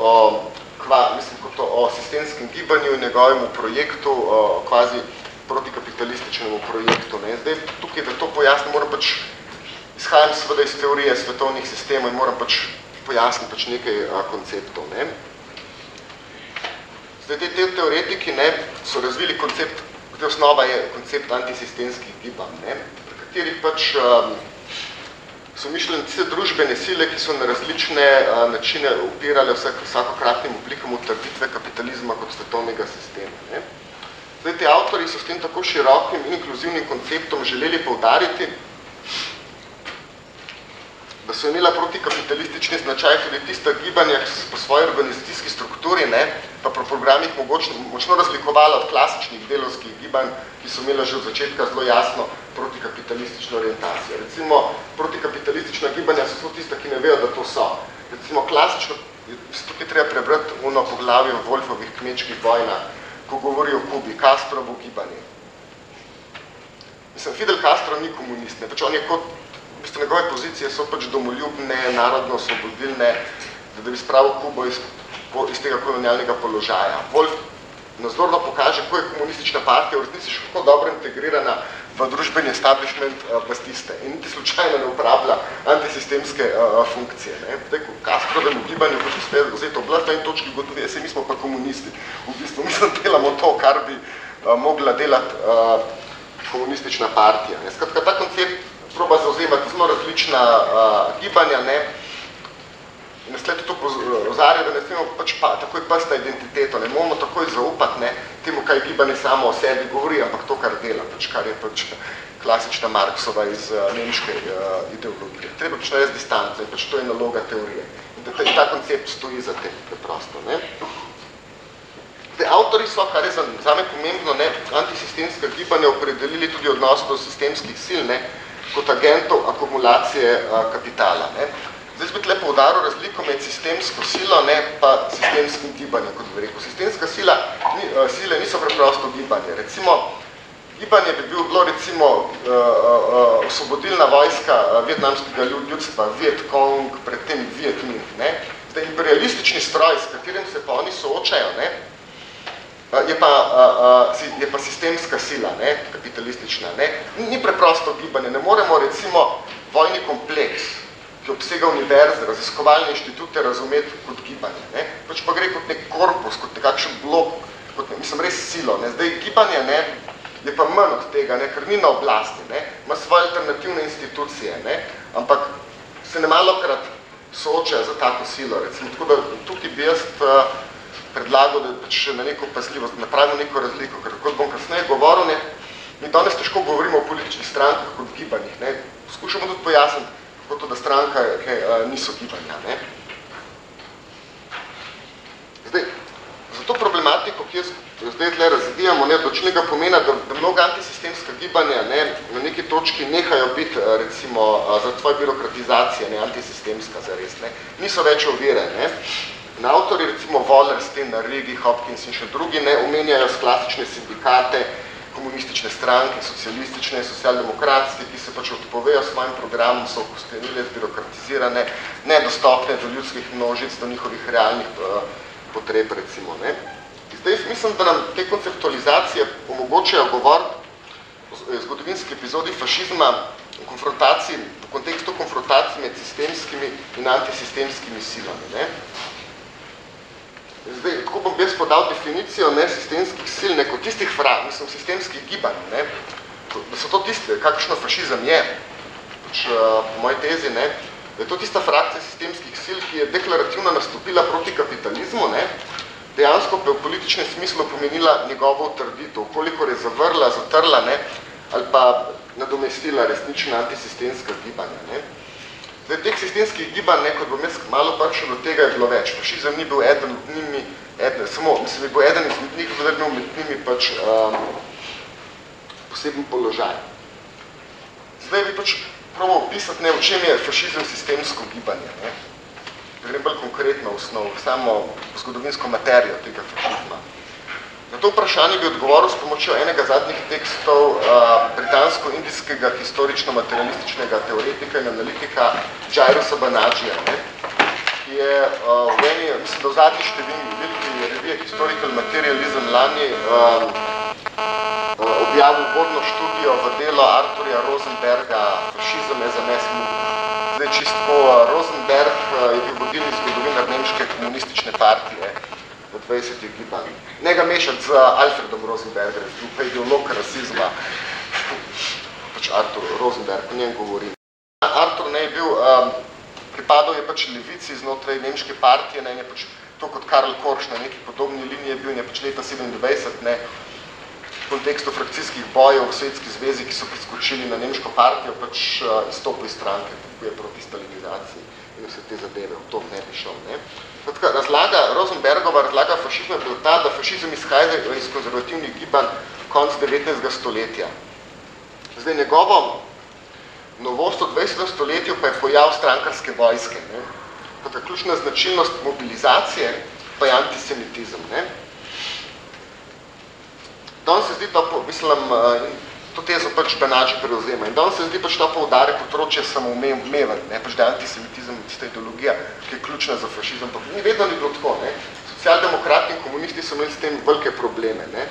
o sistemskem gibanju in njegovemu projektu, kvazi protikapitalističnemu projektu. Ne. Zdaj, tukaj, da to pojasnim, moram pač, izhajam seveda iz teorije svetovnih sistemov in moram pač pojasniti pač nekaj konceptov. Ne. Zdaj, te teoretiki, ne, so razvili koncept, kot osnova je koncept antisistemskih gibanj, ne, pri katerih pač so mišljene tiste družbene sile, ki so na različne načine upirale vsakokratnim oblikam utrditve kapitalizma kot svetovnega sistema. Ne. Zdaj, ti avtori so s tem tako širokim in inkluzivnim konceptom želeli poudariti, da so imela protikapitalistični značaj tudi tista gibanja, ki so po svoji organizacijski strukturi, ne, pa po programih močno razlikovala od klasičnih delovskih gibanj, ki so imela že od začetka zelo jasno protikapitalistično orientacijo. Recimo, protikapitalistična gibanja so tista, ki ne vejo, da to so. Recimo, klasično, tukaj treba prebrati ono poglavje v Wolfovih kmečkih vojnah, ko govori o Kubi, Castrovo gibanje. Mislim, Fidel Castro ni komunist, ne, pač on je kot v bistvu njegove pozicije so pač domoljubne, narodno osvobodilne, da bi spravil Kubo iz tega kolonialnega položaja. Wolf nazorno pokaže, kako je komunistična partija v resnici še kako dobro integrirana v družbeni establishment vlastiste in niti slučajno ne uporablja antisistemske funkcije. Ne. Zdaj, ko Castrovemu gibanju hoče spet vzeti oblast, na in točki gotovi, mi smo pa komunisti. V bistvu mi delamo to, kar bi mogla delati komunistična partija. Skratka, ta koncept proba zauzemati zelo različna gibanja, ne, in nasled to ozarja, da ne smemo pač takoj pasti na identiteto, ne moramo takoj zaupati, ne, temu, kaj gibanje samo o sebi govori, ampak to, kar dela, pač, kar je pač klasična Marksova iz nemške ideologije. Treba pač narediti distanco in pač to je naloga teorije. In da ta koncept stoji za tem preprosto, ne. Avtori so, kar je zame pomembno, ne, antisistemska gibanja opredelili tudi odnos do sistemskih sil, ne, kot agentov akumulacije kapitala. Ne. Zdaj bi tle poudaril razliko med sistemsko silo, ne, pa sistemskim gibanjem, kot bi rekel. Sistemska sile niso preprosto gibanje. Recimo, gibanje bi bilo recimo osvobodilna vojska vietnamskega ljudstva, Viet Cong, predtem Viet Minh. Ne. Zdaj, imperialistični stroj, s katerim se pa oni soočajo, ne, je pa sistemska sila, ne, kapitalistična. Ne. Ni preprosto gibanje. Ne moremo recimo vojni kompleks, ki obsega univerze, raziskovalne inštitute razumeti kot gibanje. Ne? Pač pa gre kot nek korpus, kot nekakšen blok, kot mislim, res silo. Ne? Zdaj, gibanje, ne, je pa manj od tega, ne, ker ni na oblasti, ne, ima svoje alternativne institucije, ne, ampak se ne malokrat soočajo za tako silo. Recimo, tako da tukaj bi jaz predlagal, da pač na neko pazljivost napravimo neko razliko, ker kot bom kasneje govoril, ne, mi danes težko govorimo o političnih strankah kot gibanjih. Ne. Skušamo tudi pojasniti, kot to, da stranka niso gibanja. Ne. Zdaj, za to problematiko, ki jo zdaj tle razvijamo, ne, odločilnega pomena, da mnogo antisistemska gibanja, ne, na neki točki nehajo biti, recimo, za tvoje birokratizacije, ne, antisistemska zares, ne, niso več ovire. Ne. In avtori, recimo Wallerstein, Rigi, Hopkins in še drugi, ne, omenjajo klasične sindikate, komunistične stranke, socialistične, socialdemokratske, ki se pač odpovejo svojim programom, so okostenile, zbirokratizirane, nedostopne do ljudskih množic, do njihovih realnih potreb, recimo. Ne. Zdaj, mislim, da nam te konceptualizacije omogočajo govoriti o zgodovinski epizodi fašizma v kontekstu konfrontacij med sistemskimi in antisistemskimi silami. Ne. Zdaj, tako bom jaz podal definicijo sistemskih sil, kot tistih sistemskih gibanj, ne, da so to tiste, kakšno fašizem je, pač, po moji tezi, ne, da je to tista frakcija sistemskih sil, ki je deklarativno nastopila proti kapitalizmu, ne, dejansko pa v političnem smislu pomenila njegovo utrditev, kolikor je zavrla, zatrla, ne, ali pa nadomestila resnična antisistemska gibanja. Ne. Zdaj, teh sistemskih gibanj, ne, kot bom jaz malo prišel do tega, je bilo več. Fašizem ni bil eden od njimi, je bil eden izmed njih, da je bil med njimi pač poseben položaj. Zdaj bi pač probal opisati, ne, v čem je fašizem sistemsko gibanje. Ne. Grem bolj konkretno v osnovu, samo zgodovinsko materijo tega fašizma. Na to vprašanje bi odgovoril s pomočjo enega zadnjih tekstov britansko-indijskega historično-materialističnega teoretika in analitika Jairusa Banerjeeja, ki je v eni, mislim, da v zadnji številni revije Historical Materialism lani objavil vodno študijo v delo Arthurja Rosenberga Fašizem as a mass movement. Zdaj, čisto Rosenberg je bil vodilni zgodovinar nemške komunistične partije v 20. gibanj. Ne ga mešati z Alfredom Rosenbergerjem, pa ideolog rasizma, pač Arthur Rosenberg, o njem govorim. Arthur ne je bil, pripadal je pač levici znotraj nemške partije, ne je pač to kot Karl Korsch na neki podobni liniji je bil, ne pač leta 27, ne, v kontekstu frakcijskih bojev v Sovjetski zvezi, ki so priskočili na nemško partijo, pač izstopil iz stranke, tako je proti stalinizaciji in vse te zadeve, v to ne bi šel. Ne. Rosenbergova razlaga fašizma je bila ta, da fašizem izhaja iz konzervativnih gibanj konc 19. stoletja. Zdaj, njegovo novost v 20. stoletju pa je pojav strankarske vojske. Ne. Taka ključna značilnost mobilizacije pa je antisemitizem. Ne. Danes se zdi to, mislim, to tezo pač Banerjee prevzema. In danes se zdi pač to poudarek področje samoumeven, ne, pač da je antisemitizem tista ideologija, ki je ključna za fašizem. Pa ni vedno ni bilo tako, ne. Socialdemokrati in komunisti so imeli s tem velike probleme, ne.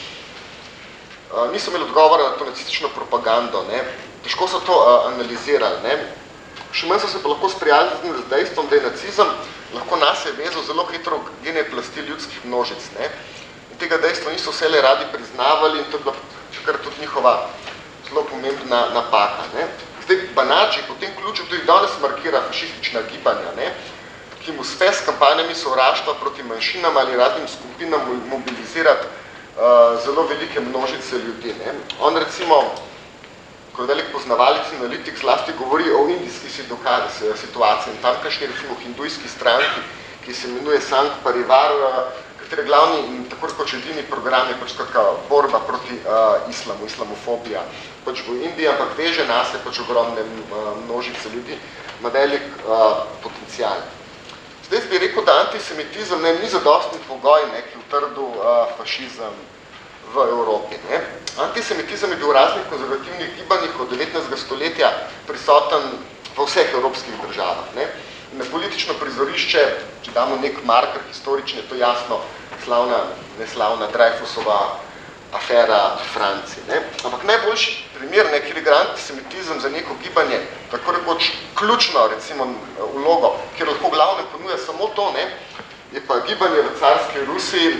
Niso imeli odgovora na to nacistično propagando, ne. Težko so to analizirali, ne. Še manj so se pa lahko sprijaznili z dejstvom, da je nacizem lahko nas je vezal zelo heterogene plasti ljudskih množic, ne. In tega dejstva niso vsele radi priznavali in to je bila takrat tudi njihova zelo pomembna napaka. Ne. Zdaj, Banači po tem ključu tudi danes markira fašistična gibanja, ne, ki mu uspe s kampanjami sovraštva proti manjšinam ali raznim skupinam mobilizirati zelo velike množice ljudi. Ne. On recimo, kot velik poznavalec in analitik, zlasti govori o indijski situaciji in tamkajšnji recimo hindujski stranki, ki se imenuje Sangh Parivar, katere glavni in tako rekoč edini program je pač borba proti islamu, islamofobija. Pač v Indiji, ampak veže nase pač ogromne množice ljudi, ima velik potencial. Zdaj bi rekel, da antisemitizem ni zadostni pogoj, ki utrdu fašizem v Evropi. Ne. Antisemitizem je bil v raznih konzervativnih gibanjih od 19. stoletja prisoten v vseh evropskih državah. Ne. Na politično prizorišče, če damo nek marker historični, je to jasno neslavna Dreyfusova afera v Franciji. Ne. Ampak najboljši primer, kjer je antisemitizem za neko gibanje, tako rekoč ključno recimo vlogo, kjer lahko glavne ponuja samo to, ne, je pa gibanje v carski Rusiji,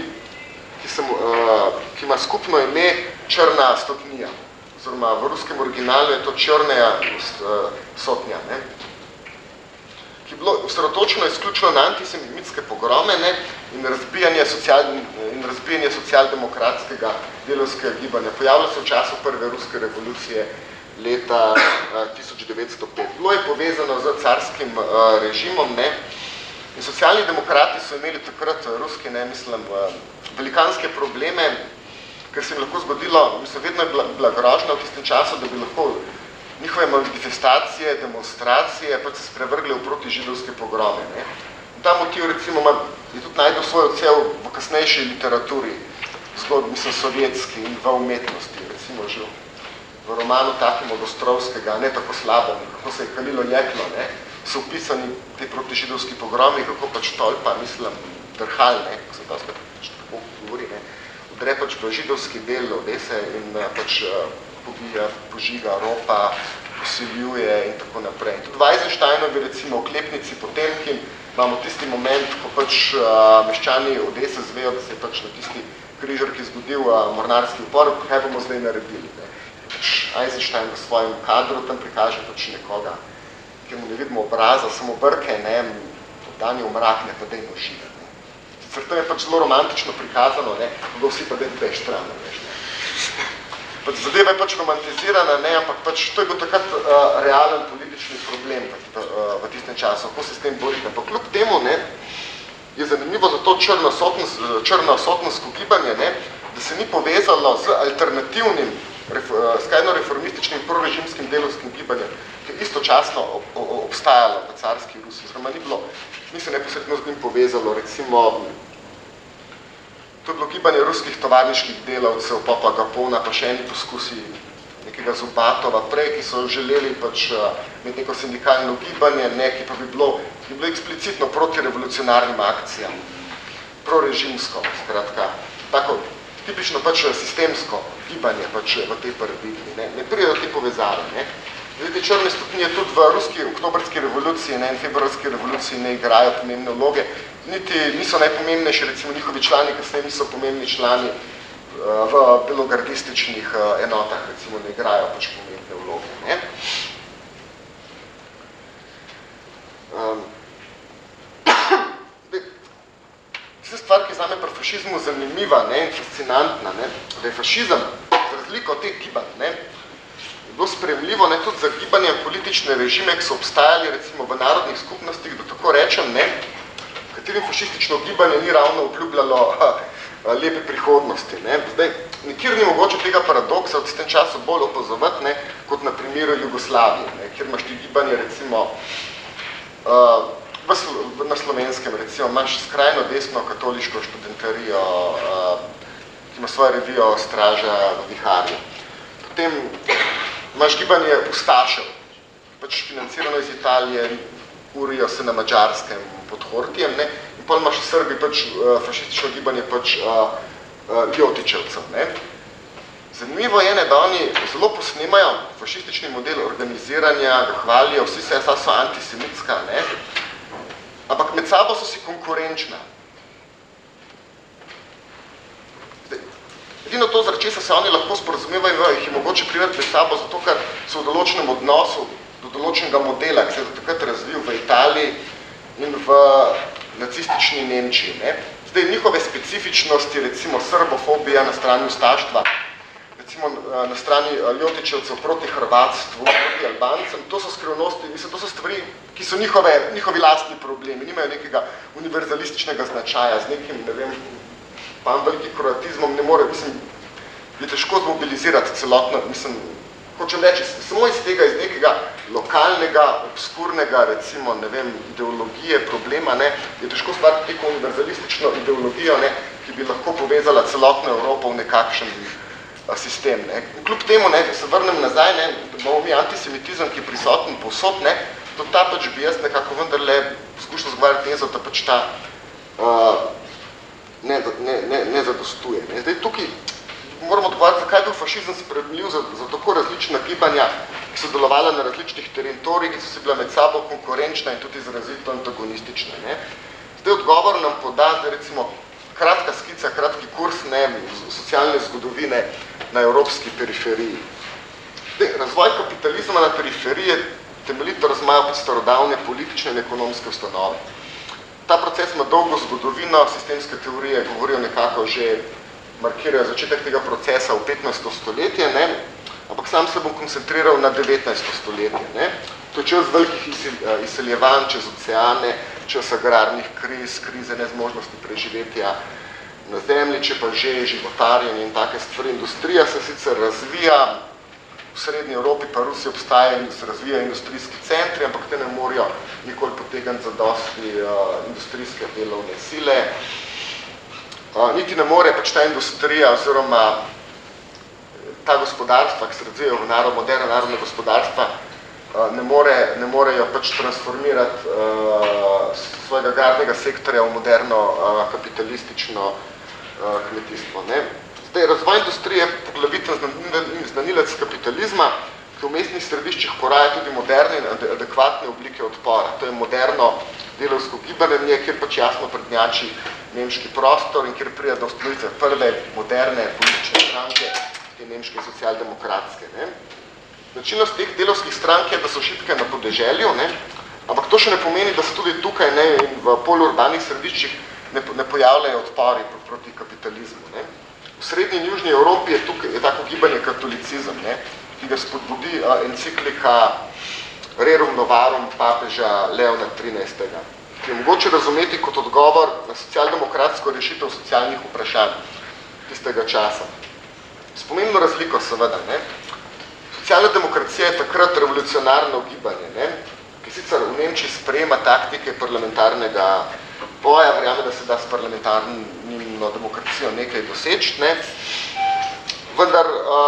ki ima skupno ime Črna stotnija. Oziroma v ruskem originalu je to Črneja sotnja. Ne. Ki je bilo osredotočeno izključno na antisemitske pogrome, ne, in razbijanje socialdemokratskega delavskega gibanja. Pojavilo se v času prve ruske revolucije leta 1905. Bilo je povezano z carskim režimom, ne, in socialni demokrati so imeli takrat ruski, ne, mislim, velikanske probleme, ker se jim lahko zgodilo, mislim, vedno je bila grožnja v tistem času, da bi lahko njihove manifestacije, demonstracije pač se sprevrgle v protižidovske pogrome. Ne. In ta motiv, recimo, je tudi najdel svoj odsev v kasnejši literaturi, zgod, mislim, sovjetski in v umetnosti, recimo že v romanu takim od Ostrovskega, ne tako slabem, kako se je kalilo jeklo, ne, so opisani te protižidovski pogromi, kako pač tolpa, mislim, drhal, ne, kako se dosti tako govori, ne, udre pač v židovski del Odese in pač pobija, požiga, ropa, posiljuje in tako naprej. Tudi v Eisensteinovi, recimo, oklepnici Potemkin, imamo tisti moment, ko pač meščani Odese zvejo, da se je pač na tisti križarki zgodil mornarski upor, kaj bomo zdaj naredili. Ne. Pač Eisenstein v svojem kadru tam prikaže pač nekoga, ki mu ne vidimo obraza, samo brke, ne, dan je v mrak, ne pa dejno žive. Sicer to je pač zelo romantično prikazano, ne, ko vsi pa dej stran, veš, ne. Pač zadeva je pač romantizirana, ne, ampak pač to je bil takrat realen politični problem v tistem času, kako se s tem boriti. Ampak kljub temu, ne, je zanimivo za to črno-sotnsko gibanje, ne, da se ni povezalo z alternativnim, skrajno reformističnim prorežimskim delovskim gibanjem, ki je istočasno obstajalo v carski Rusiji. Oziroma ni se neposredno z njim povezalo, recimo, to je bilo gibanje ruskih tovarniških delavcev, pa Gapona, pa še eni poskusi nekega Zubatova prej, ki so želeli pač imeti neko sindikalno gibanje, ne, ki pa bi bilo eksplicitno protirevolucionarnim akcijam, prorežimsko, skratka, tako tipično pač sistemsko gibanje pač v tej paradigmi, ne pride do te povezave, ne. Te črne stopnije tudi v ruski oktobrski revoluciji, ne, in februarski revoluciji ne igrajo pomembne vloge, niti niso najpomembnejši, recimo njihovi člani, kasneje niso pomembni člani v belogardističnih enotah, recimo ne igrajo pač pomembne vloge, ne. Tista stvar, ki je zame pri fašizmu zanimiva, ne, in fascinantna, ne, da je fašizem, za razliko od teh gibanj, ne, je bilo sprejemljivo, ne, tudi za gibanje politične režime, ki so obstajali recimo v narodnih skupnostih, da tako rečem, ne, katerim fašistično gibanje ni ravno obljubljalo lepe prihodnosti. Ne. Zdaj, nikjer ni mogoče tega paradoksa v tistem času bolj opazovati, ne, kot na primeru Jugoslavije, ne, kjer imaš ti gibanje recimo na Slovenskem, recimo imaš skrajno desno katoliško študentarijo, ki ima svojo revijo Straža v Viharju. Potem imaš gibanje ustašev, pač financirano iz Italije, kurijo se na Madžarskem pod Hortijem, ne, in potem imaš v Srbiji pač fašistično gibanje pač Ljotičevcev, ne. Zanimivo je, ne, da oni zelo posnemajo fašistični model organiziranja, ga hvalijo, vsi se so antisemitska, ne, ampak med sabo so si konkurenčna. Edino to, zaradi česa se oni lahko sporazumevajo, jih je mogoče primerjati med sabo, zato ker so v določenem odnosu do določenega modela, ki se je takrat razvil v Italiji in v nacistični Nemčiji. Ne? Zdaj, njihove specifičnosti, recimo srbofobija na strani ustaštva, recimo na strani Ljotičevcev proti hrvatstvu, proti Albancem, to so skrivnosti, mislim, to so stvari, ki so njihovi lastni problemi, nimajo nekega univerzalističnega značaja, z nekim, ne vem, pan-velikim kroatizmom ne more, mislim, je težko zmobilizirati celotno, mislim, hočem reči, samo iz tega, iz nekega lokalnega, obskurnega, recimo, ne vem, ideologije, problema, ne, je težko stvariti neko univerzalistično ideologijo, ne, ki bi lahko povezala celotno Evropo v nekakšen sistem. Ne. Kljub temu, ne, da se vrnem nazaj, ne, da bomo mi antisemitizem, ki je prisoten povsod, ne, to ta pač bi jaz nekako vendarle skušal zgovarjati tezo, da pač ta ne zadostuje. Ne. Zdaj, tukaj moramo odgovarjati, zakaj je bil fašizem sprejemljiv za tako različna gibanja, ki so delovala na različnih teritorijih, ki so si bila med sabo konkurenčna in tudi izrazito antagonistična. Ne. Zdaj, odgovor nam poda, zdaj recimo, kratka skica, kratki kurs ne, socialne zgodovine na evropski periferiji. Zdaj, razvoj kapitalizma na periferiji je temeljito razmajal pod starodavne politične in ekonomske ustanove. Ta proces ima dolgo zgodovino, sistemske teorije govorijo nekako že markirajo začetek tega procesa v 15. stoletje, ne? Ampak sam se bom koncentriral na 19. stoletje. Ne? To je čas velikih izseljevanj čez oceane, čas agrarnih kriz, krize nezmožnosti preživetja na zemlji, če pa že životarjenje in take stvari. Industrija se sicer razvija, v Srednji Evropi pa Rusiji obstajajo in se razvijajo industrijski centri, ampak te ne morajo nikoli potegniti za dosti industrijske delovne sile. Niti ne more pač ta industrija oziroma ta gospodarstva, ki se razvijajo v moderno narodno gospodarstva, ne morejo pač transformirati svojega agrarnega sektorja v moderno kapitalistično kmetijstvo. Ne? Zdaj, razvoj industrije je poglaviten znanilec kapitalizma, ki v mestnih središčih poraja tudi moderne in adekvatne oblike odpora. To je moderno delovsko gibanje, kjer pač jasno prednjači nemški prostor in kjer pride do ustanovitve prve moderne politične stranke, te nemške socialdemokratske. Ne? Značilnost teh delovskih strank je, da so šibke na podeželju, ne? Ampak to še ne pomeni, da se tudi tukaj ne, in v polurbanih središčih ne pojavljajo odpori proti kapitalizmu. Ne? V srednji in južni Evropi je tako gibanje katolicizem, ne? Ki ga spodbudi enciklika Rerum Novarum papeža Leona XIII, ki je mogoče razumeti kot odgovor na socialdemokratsko rešitev socialnih vprašanj tistega časa. S pomembno razliko seveda, ne? Socialna demokracija je takrat revolucionarno gibanje, ne? Ki sicer v Nemčiji sprejema taktike parlamentarnega boja, verjame, da se da s parlamentarno demokracijo nekaj doseči, ne? Vendar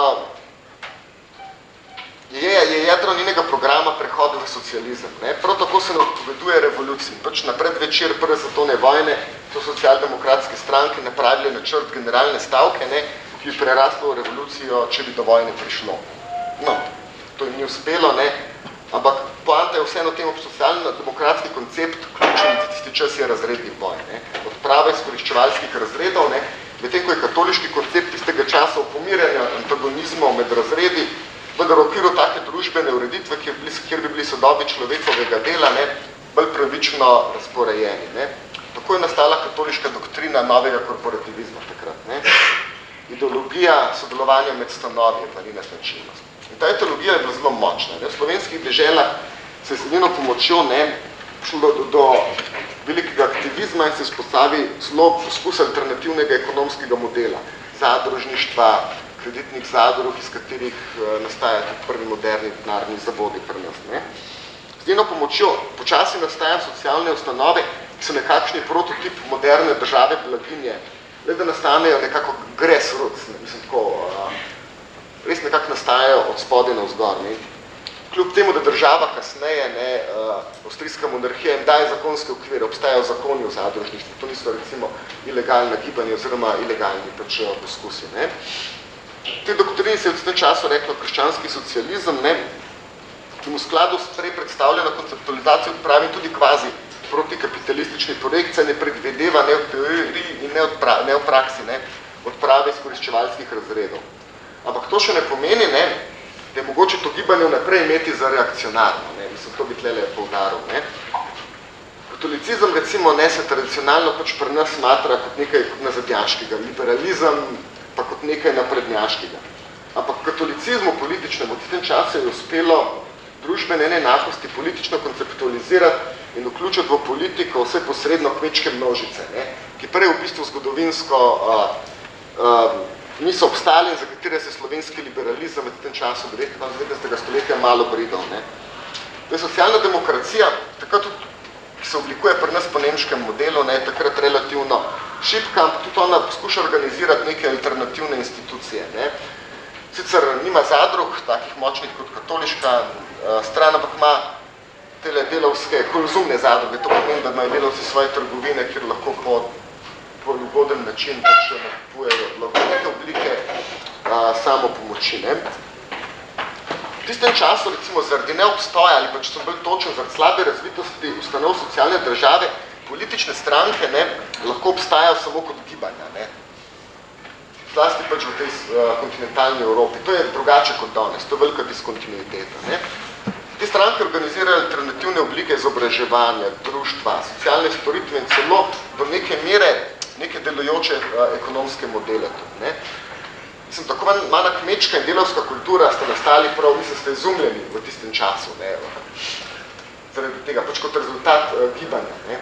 je jedro njenega programa prehoda v socializem. Ne? Prav tako se ne odpoveduje revoluciji. Pač na predvečer prve svetovne vojne so socialdemokratske stranke napravili načrt generalne stavke, ne? Ki bi preraslo v revolucijo, če bi do vojne prišlo. No, to jim ni uspelo, ne? Ampak poanta je vseeno temu socialno-demokratski koncept, ključen za tisti čas je razredni boj. Ne? Odprava izkoriščevalskih razredov, ne? Medtem ko je katoliški koncept tistega časa opomiranja antagonizmov med razredi, vendar v okviru take družbene ureditve, kjer bi bili sodobi človekovega dela, ne, bolj pravično razporejeni. Ne. Tako je nastala katoliška doktrina novega korporativizma takrat. Ne. Ideologija sodelovanja med stanovi je planina značilnost. In ta ideologija je bila zelo močna. Ne. V slovenskih deželah se je z njeno pomočjo šlo do velikega aktivizma in se vzpostavi zelo poskus alternativnega ekonomskega modela, zadružništva, kreditnih zadrug, iz katerih nastajajo tudi prvi moderni denarni zavodi pri nas. Ne? Z njeno pomočjo počasi nastajajo socialne ustanove, ki so nekakšni prototip moderne države blaginje, le da nastanejo nekako grassroots, ne? Mislim, tako, res nekako nastajajo od spodaj navzgor. Ne? Kljub temu, da država kasneje, ne, avstrijska monarhija jim daje zakonske okvire, obstajajo zakoni o zadružništvu, to niso recimo ilegalna gibanja oziroma ilegalni pač poskusi. Ne? Te doktrini se je v tem času reklo krščanski socializem, ne, ki v skladu s prej predstavljeno konceptualizacijo pravi tudi kvazi protikapitalistični projekt, se ne predvedeva ne v teoriji in ne v praksi, ne, odprave izkoriščevalskih razredov. Ampak to še ne pomeni, ne, da je mogoče to gibanje vnaprej imeti za reakcionarno. Ne. Mislim, to bi tlele poudaril. Ne. Katolicizem, recimo, ne, se tradicionalno pač pri nas smatra kot nekaj nazadnjaškega, liberalizem pa kot nekaj naprednjaškega. Ampak katolicizmu političnemu v tem času je uspelo družbene neenakosti politično konceptualizirati in vključiti v politiko vse posredno kmečke množice, ne, ki prej v bistvu zgodovinsko niso obstali in za katere se slovenski liberalizem v tem času 19. stoletja malo bridal. Ne. To je socialna demokracija, takrat tudi, ki se oblikuje pri nas po nemškem modelu, ne, takrat relativno šibka, ampak tudi ona poskuša organizirati neke alternativne institucije. Ne. Sicer nima zadrug, takih močnih kot katoliška stran, ampak ima tele delavske konzumne zadruge. To pomeni, da imajo delavci svoje trgovine, kjer lahko po ugoden način pač nakupujejo blagovne oblike samopomoči. Ne. V tistem času, recimo, zaradi neobstoja ali pač so bolj točno, zaradi slabe razvitosti ustanov socialne države, politične stranke ne, lahko obstajajo samo kot gibanja. Ne. Zlasti pač v tej kontinentalni Evropi. To je drugače kot danes, to je velika diskontinuiteta. Ne. Te stranke organizirajo alternativne oblike izobraževanja, društva, socialne storitve in celo do neke mere neke delujoče ekonomske modele. Ne. Mislim, tako mana kmečka in delavska kultura sta nastali prav, mislim, ste izumljeni v tistem času. Ne. Zaradi tega, pač kot rezultat gibanja. Ne.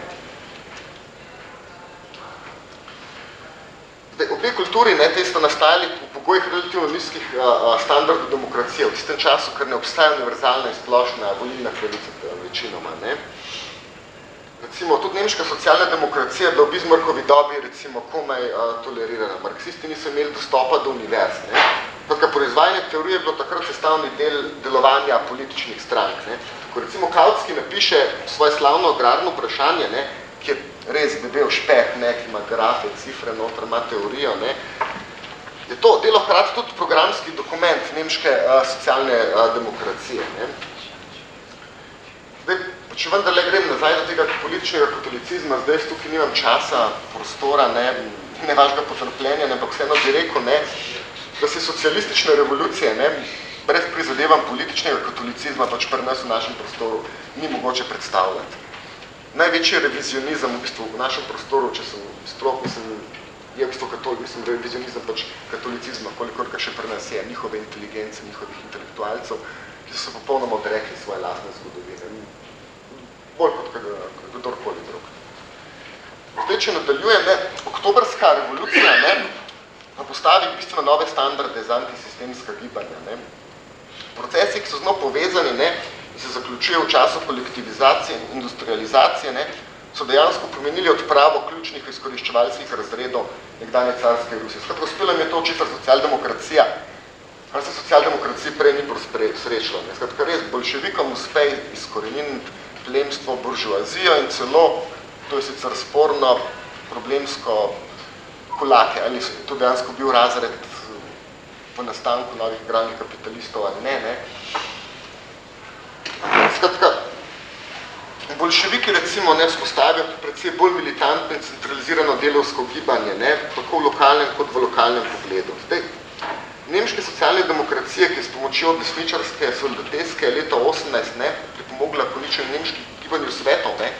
Obe kulturi, ne, te sta nastajali v pogojih relativno nizkih standardov demokracije, v tistem času, ker ne obstaja univerzalna in splošna volilna pravica večinoma. Ne. Recimo, tudi nemška socialna demokracija je bila v Bismarckovi dobi recimo komaj tolerirana. Marksisti niso imeli dostopa do univerz. Ne. Tako proizvajanje teorije je bilo takrat sestavni del delovanja političnih strank. Ne. Ko recimo Kautsky napiše svoje slavno agrarno vprašanje, ne, ki je res debel špeh, ne, ki ima grafe, cifre, noter ima teorijo, ne, je to delo hkrati tudi programski dokument nemške socialne demokracije. Ne. Zdaj, če vendarle grem nazaj do tega političnega katolicizma, zdaj tukaj nimam časa, prostora, ne vašega potrpljenja, ampak vseeno bi rekel, ne, da se socialistične revolucije, ne, brez prizadevanj političnega katolicizma pač pri nas v našem prostoru ni mogoče predstavljati. Največji revizionizem v bistvu v našem prostoru, če sem sploh, mislim, je v bistvu revizionizem pač katolicizma, kolikor še pri nas je, njihove inteligence, njihovih intelektualcev, ki so se popolnoma odrekli svoje lastne zgodovine. Bolj kot kdorkoli drug. Zdaj, če nadaljujem, ne, oktobrska revolucija ne, postavi bistveno nove standarde za antisistemska gibanja. Ne. Procesi, ki so z njo povezani, ne, se zaključuje v času kolektivizacije in industrializacije, ne, so dejansko pomenili odpravo ključnih izkoriščevalskih razredov nekdanje carske Rusije. Skratka, uspelo jim je to očitati socialdemokracija, kar se socialdemokraciji prej ni srečilo. Ne. Skratka, res bolševikom uspe izkoreniniti plemstvo, buržuazijo in celo, to je sicer sporno, problemsko kulake, ali je to dejansko bil razred v nastanku novih grannih kapitalistov ali ne, ne. Skratka, bolševiki recimo ne vzpostavijo predvsej bolj militantno in centralizirano delovsko gibanje, ne, tako v lokalnem kot v lokalnem pogledu. Zdaj, nemške socialne demokracije, ki je s pomočjo desničarske soldateske leta 18 ne, pripomogla k uničenju nemških gibanju svetov, ne,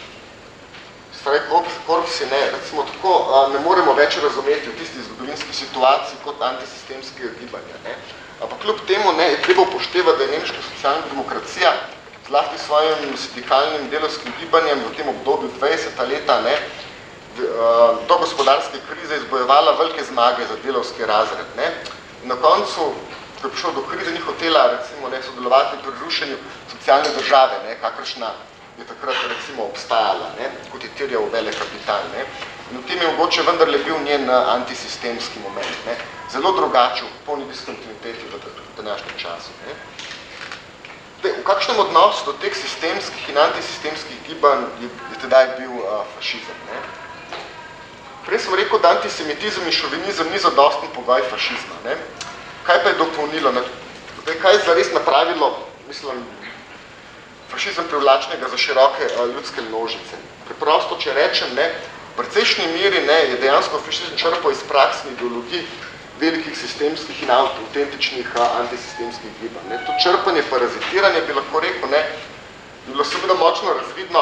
korpsi, ne, recimo tako, ne moremo več razumeti v tisti zgodovinski situaciji kot antisistemskega gibanja. Ne. Ampak kljub temu ne, je treba upoštevati, da je nemška socialna demokracija zlasti svojim sindikalnim delovskim gibanjem v tem obdobju 20 leta ne, do gospodarske krize izbojevala velike zmage za delovski razred. Ne. In na koncu, ko je prišlo do krize, ni hotela recimo, ne, sodelovati pri rušenju socialne države, ne, kakršna je takrat recimo obstajala, ne, kot je terjal velik kapital. Ne. In v tem je mogoče vendarle bil njen antisistemski moment. Ne. Zelo drugače, v polni diskontinuiteti v današnjem času. Ne. V kakšnem odnosu do teh sistemskih in antisistemskih gibanj je tedaj bil fašizem? Ne. Prej sem rekel, da antisemitizem in šovinizem ni zadosten pogoj fašizma. Ne. Kaj pa je dopolnilo? Kaj je zares napravilo, mislim, fašizem privlačnega za široke ljudske množice? Preprosto, če rečem, ne, precejšnji meri je dejansko fašizem črpal iz praksnih ideologij velikih sistemskih in autentičnih antisistemskih gibanj. To črpanje, parazitiranje bi lahko rekel, bi bilo seveda močno razvidno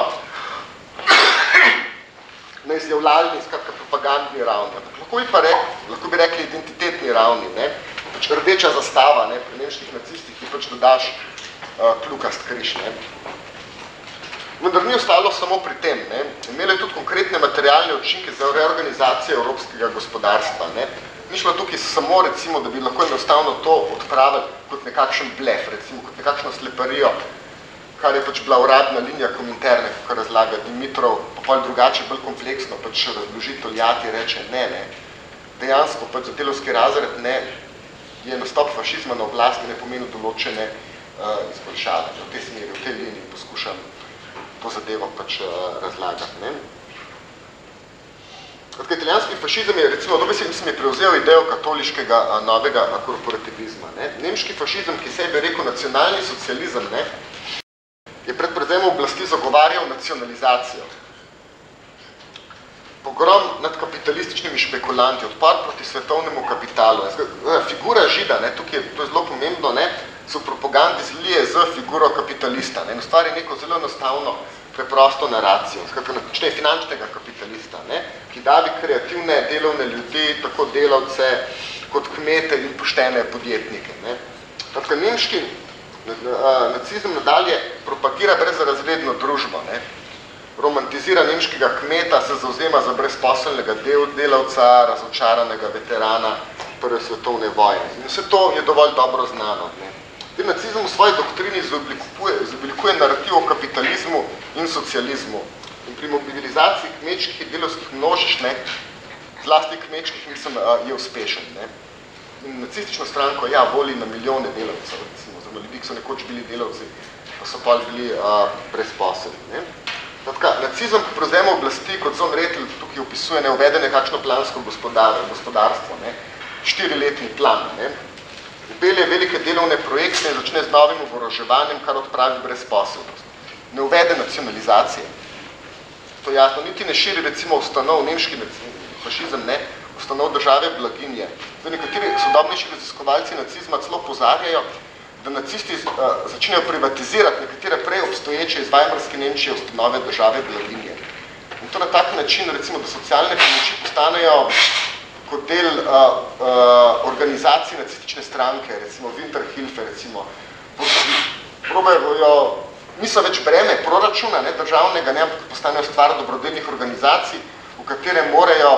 na izjavljalni, skratka propagandni ravni. Lahko bi rekli identitetni ravni. Pač rdeča zastava pri nemških nacistih, ki pač dodaš kljukast križ. Vendar ni ostalo samo pri tem. Imeli tudi konkretne materialne učinke za reorganizacijo evropskega gospodarstva. Ni šlo tukaj samo, recimo, da bi lahko enostavno to odpravili kot nekakšen blef, recimo, kot nekakšno sleparijo, kar je pač bila uradna linija Kominterne, kar razlaga Dimitrov, pa pol drugače, bolj kompleksno, pač razložitelj Jati reče, dejansko pač za delovski razred je nastop fašizma na oblasti ne pomeni določene izboljšave. V tej smeri, v tej liniji poskušam to zadevo pač razlagati. Italijanski fašizem je, recimo, dobesedno je prevzel idejo katoliškega novega korporativizma. Nemški fašizem, ki sebi rekel nacionalni socializem, je pred prevzemom oblasti zagovarjal nacionalizacijo. Pogrom nad kapitalističnimi špekulanti, odpor proti svetovnemu kapitalu. Figura žida, tukaj to je zelo pomembno, se v propagandi zlije z figuro kapitalista. Ustvari neko zelo enostavno preprosto naracijo, skratka, finančnega kapitalista, ki davi kreativne delovne ljudi, tako delavce, kot kmete in poštene podjetnike. Tako nemški nacizem nadalje propagira brezrazredno družbo. Romantizira nemškega kmeta, se zavzema za brezposelnega delavca, razočaranega veterana Prve svetovne vojne. In vse to je dovolj dobro znano. Nacizem v svoji doktrini izoblikuje narativ o kapitalizmu in socializmu. In pri mobilizaciji kmečkih in delovskih množišč, zlasti kmečkih, mislim, je uspešen. In nacistično stranko, voli na milijone delavcev, recimo, oziroma ljudi, ki so nekoč bili delavci, pa so pa bili brezposelni. Nacizem prevzema oblasti, kot Zon Retl tukaj opisuje, uvede nekakšno plansko gospodarstvo, 4-letni plan. Upelje velike delovne projekte in začne z novim oboroževanjem, kar odpravi brezposelnost. Ne uvede nacionalizacije. To je jasno, niti ne širi, recimo, ustanov, nemški fašizem, ustanov države blaginje. Nekateri sodobnejši raziskovalci nacizma celo opozarjajo, da nacisti začnejo privatizirati nekatere prej obstoječe iz Weimarske Nemčije ustanove države blaginje. In to na tak način, recimo, da socialne pomoči postanejo kot del organizacije nacistične stranke, recimo Winterhilfe, recimo, probajo, niso več breme proračuna, državnega, ampak postanejo stvar dobrodelnih organizacij, v katere morajo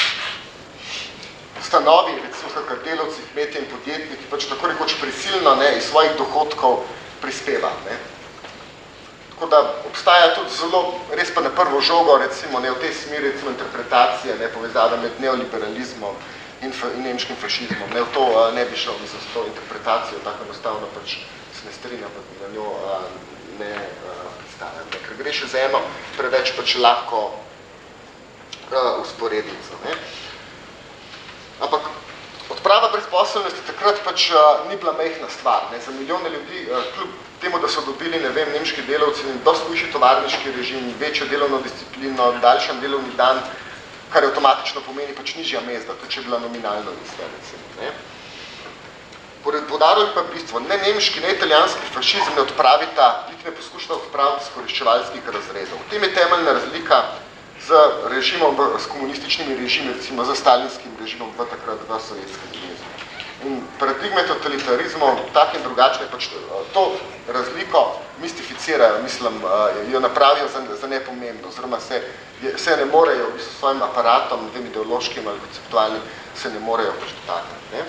stanovi, recimo delavci, kmetje in podjetniki, pač tako rekoč prisilno iz svojih dohodkov prispevati. Tako da obstaja tudi zelo, res pa na prvo žogo, recimo, v tej smeri, recimo, interpretacije, povezave med neoliberalizmom in nemškim fašizmom. V to ne bi šel, mislim, s to interpretacijo, tako enostavno pač se ne strinjam, pa na njo ne predstavljam. Ker gre še za eno preveč pač lahko usporednico. Ampak odprava brezposelnosti takrat pač ni bila majhna stvar. Za milijone ljudi, kljub temu, da so dobili, nemški delavci, dosti hujši tovarniški režim, večjo delovno disciplino, daljšan delovni dan, kar je avtomatično pomeni pač nižja mezda, tudi če je bila nominalno ista, recimo. Poudaril pa bistvo, ne nemški, ne italijanski fašizem ne odpravita, niti ne poskušata odpraviti izkoriščevalskih razredov. V tem je temeljna razlika z režimom, s komunističnimi režimi, recimo z stalinskim režimom v takrat v Sovjetskem zvezu. In paradigme totalitarizmov, tak in drugačne, pač to razliko mistificirajo, mislim, jo napravijo za nepomembno, oziroma se ne morejo s svojim aparatom, tem ideološkim ali konceptualnim, se ne morejo pač dotakniti.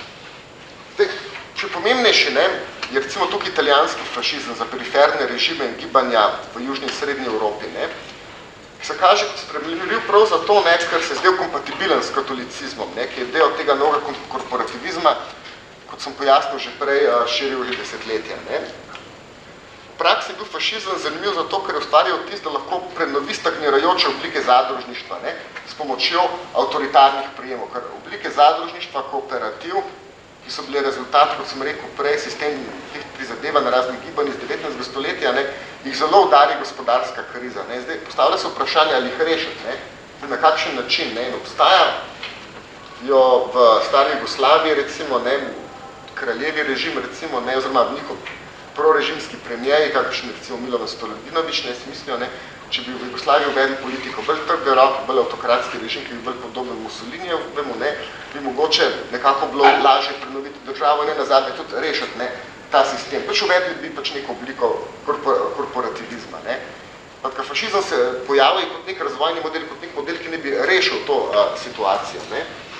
Še pomembnejši je recimo tukaj italijanski fašizem za periferne režime in gibanja v južni in srednji Evropi, se kaže kot spremljiv prav zato, ker se je zdel kompatibilen s katolicizmom, ki je del tega novega korporativizma, kot sem pojasnil že prej, širil že desetletja. V praksi je bil fašizem zanimiv zato, ker je ustvarjal vtis, da lahko prenovi stagnirajoče oblike zadružništva s pomočjo avtoritarnih prijemov, ker oblike zadružništva, kooperativ, ki so bili rezultat, kot sem rekel prej, sistem teh prizadevanj raznih gibanj iz 19. stoletja, jih zelo udari gospodarska kriza. Zdaj, postavlja se vprašanje, ali jih rešiti. na kakšen način, ne, in obstaja jo v stari Jugoslaviji, recimo, ne, kraljevi režim, recimo, ne, oziroma njihov prorežimski premijeji, kakšen recimo Milovan Stoladinović, ne, si mislijo, ne, če bi v Jugoslaviji uvedli politiko bolj trde roke, bolj avtokratski režim, ki bi bolj podoben Mussolinijev, vemo, ne, bi mogoče nekako bilo lažje prenoviti državo, ne, nazadnje tudi rešiti, ne, ta sistem. Pač uvedli bi pač neko obliko korporativizma, ne. Patka fašizem se pojavi kot nek razvojni model, kot nek model, ki ne bi rešil to situacijo, ne.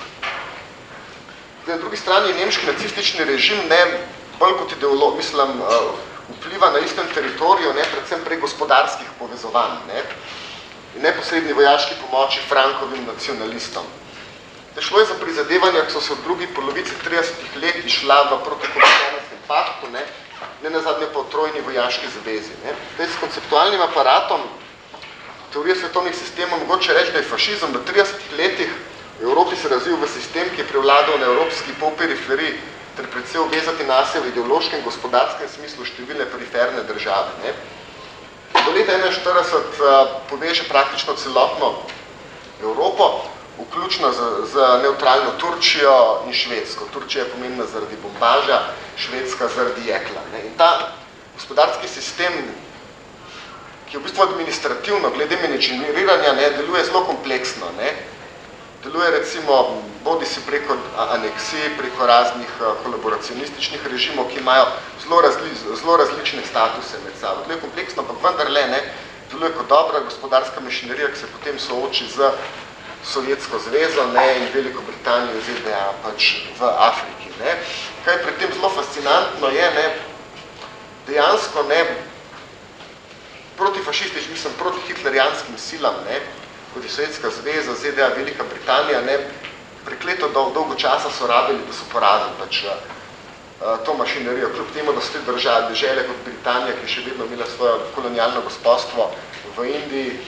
Na drugi strani je nemški nacistični režim, ne, bolj kot ideolog, mislim, vpliva na istem teritoriju, ne, predvsem prek gospodarskih povezovanj, ne, in neposredni vojaški pomoči Frankovim nacionalistom. Šlo je za prizadevanja, ki so se v drugi polovici 30 let išla v protikonvencijskem paktu, ne nazadnje pa v trojni vojaški zavezi. Ne. S konceptualnim aparatom teorije svetovnih sistemov mogoče reči, da je fašizem v 30 letih v Evropi se razvil v sistem, ki je prevladal na evropski polperiferiji, ter predvsem uvezati nase v ideološkem gospodarskem smislu številne periferne države. Ne. Do leta 1941 poveže praktično celotno Evropo, vključno z neutralno Turčijo in Švedsko. Turčija je pomembna zaradi bombaža, Švedska zaradi jekla. Ne. In ta gospodarski sistem, ki je v bistvu administrativno, glede menedžeriranja, ne, deluje zelo kompleksno. Ne. Deluje recimo bodi si preko aneksij, preko raznih kolaboracionističnih režimov, ki imajo zelo različne statuse med sabo. Deluje kompleksno, ampak vendarle ne, deluje kot dobra gospodarska mašinerija, ki se potem sooči z Sovjetsko zvezo, ne, in Veliko Britanijo, ZDA, pač v Afriki. Ne. Kaj pri tem zelo fascinantno je, ne, dejansko ne, protifašističnim, mislim, protihitlerijanskim silam, ne, kot je Sovjetska zveza, ZDA, Velika Britanija, ne, prekleto dolgo časa so rabili, da so porazili pač to mašinerijo, kljub temu, da so te države, dežele kot Britanija, ki je še vedno imela svoje kolonialno gospodstvo v Indiji,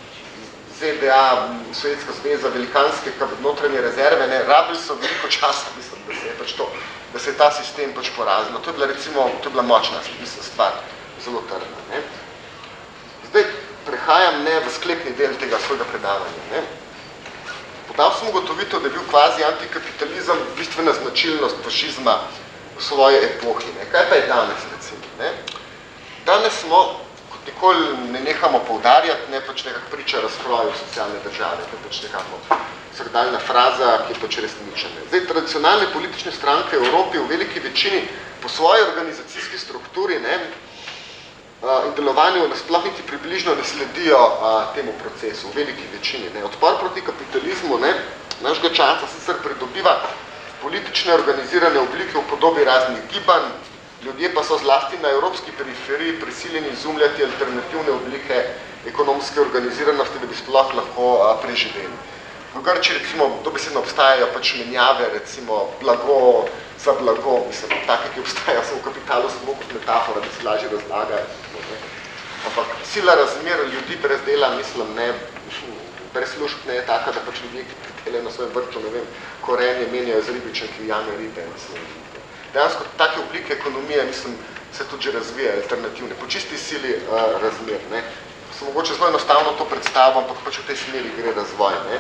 ZDA, Sovjetska zveza, velikanske notranje rezerve, ne, rabili so veliko časa, mislim, da se je pač to, da se je ta sistem pač porazilo. To je bila recimo, to je bila močna, mislim, stvar, zelo trdna, ne. Zdaj, prehajam, ne, v sklepni del tega svojega predavanja, ne. Podal sem ugotovitev, da je bil kvazi antikapitalizem bistvena značilnost fašizma v svoje epohi, ne. Kaj pa je danes, recimo, ne? Danes smo, kot nikoli ne nehamo poudarjati, ne, pač nekak priča razkroju socialne države, to je pač nekako vsakdaljna fraza, ki je pač resničena. Zdaj, tradicionalne politične stranke v Evropi v veliki večini po svoji organizacijski strukturi, ne, in delovanju sploh niti približno ne sledijo temu procesu, v veliki večini. Ne. Odpor proti kapitalizmu, ne, našega časa sicer pridobiva politične organizirane oblike v podobi raznih gibanj, ljudje pa so zlasti na evropski periferiji prisiljeni izumljati alternativne oblike ekonomske organiziranosti, da bi sploh lahko preživeli. V Grčiji, recimo, dobesedno obstajajo pač menjave, recimo, blago za blago, mislim, take, ki obstajajo v kapitalu, samo kot metafora, da se lažje razlaga. Ampak sila razmer ljudi brez dela, mislim, ne, brez služb ne je taka, da pač ljudje, ki pritele na svojem vrču, ne vem, korenje menjajo z ribičem, ki ujame ribe, mislim. Dejansko, take oblike ekonomije, mislim, se tudi že razvija, alternativne, po čisti sili razmer, ne. Se mogoče zelo enostavno to predstavljam, ampak pač v tej smeri gre razvoj, ne.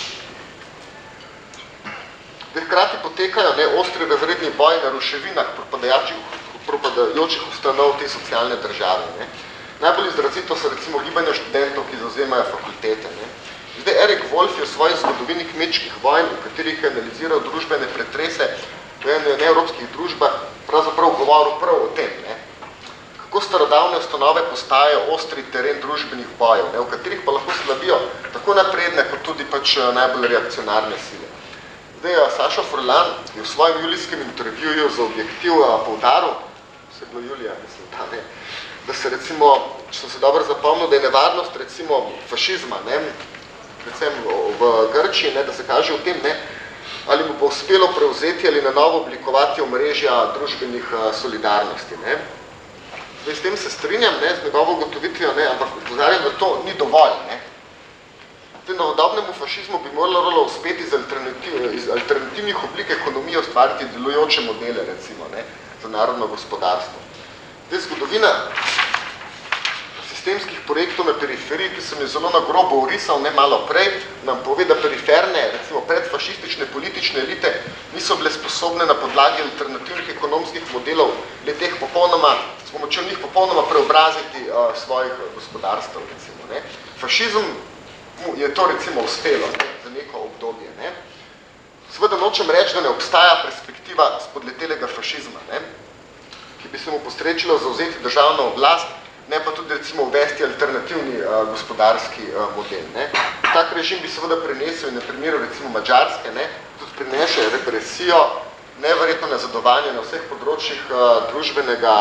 Hkrati potekajo, ne, ostri razredni boji na ruševinah propadajočih ustanov te socialne države, ne. Najbolj izrazito so recimo gibanja študentov, ki zauzemajo fakultete, ne. Zdaj, Erik Wolf je v svoji zgodovini kmečkih vojn, v katerih je analiziral družbene pretrese v neevropskih družbah, pravzaprav govoril prav o tem, ne. Kako starodavne ustanove postajajo ostri teren družbenih bojev, ne, v katerih pa lahko slabijo tako napredne, kot tudi pač najbolj reakcionarne sile. Zdaj, Saša Furlan je v svojem julijskem intervjuju za Objektiv poudaril, se je bilo julija, mislim, da, ne, da se recimo, če sem se dobro zapomnil, da je nevarnost recimo fašizma, ne, predvsem v Grčiji, ne, da se kaže v tem, ne, ali mu bo uspelo prevzeti ali na novo oblikovati omrežja družbenih solidarnosti, ne. Zdaj, s tem se strinjam, ne, z njegovo ugotovitvijo, ne, ampak opozarjam, da to ni dovolj, ne. Zdaj, novodobnemu fašizmu bi moralo uspeti iz alternativnih oblik ekonomije ustvariti delujoče modele, recimo, ne, za narodno gospodarstvo. Zdaj, zgodovina sistemskih projektov na periferiji, ki sem je zelo na grobo urisal, ne malo prej, nam pove, da periferne, recimo predfašistične politične elite niso bile sposobne na podlagi alternativnih ekonomskih modelov leteh popolnoma, s pomočjo njih popolnoma preobraziti svojih gospodarstv, recimo. Ne. Fašizem je to recimo uspelo za neko obdobje. Ne. Seveda nočem reči, da ne obstaja perspektiva spodletelega fašizma, ne, ki bi se mu postrečno zauzeti državno oblast, ne pa tudi recimo uvesti alternativni gospodarski model. Ne. Tak režim bi seveda prenesel in na primeru recimo Madžarske, ne, tudi prinese represijo, neverjetno nazadovanje na vseh področjih družbenega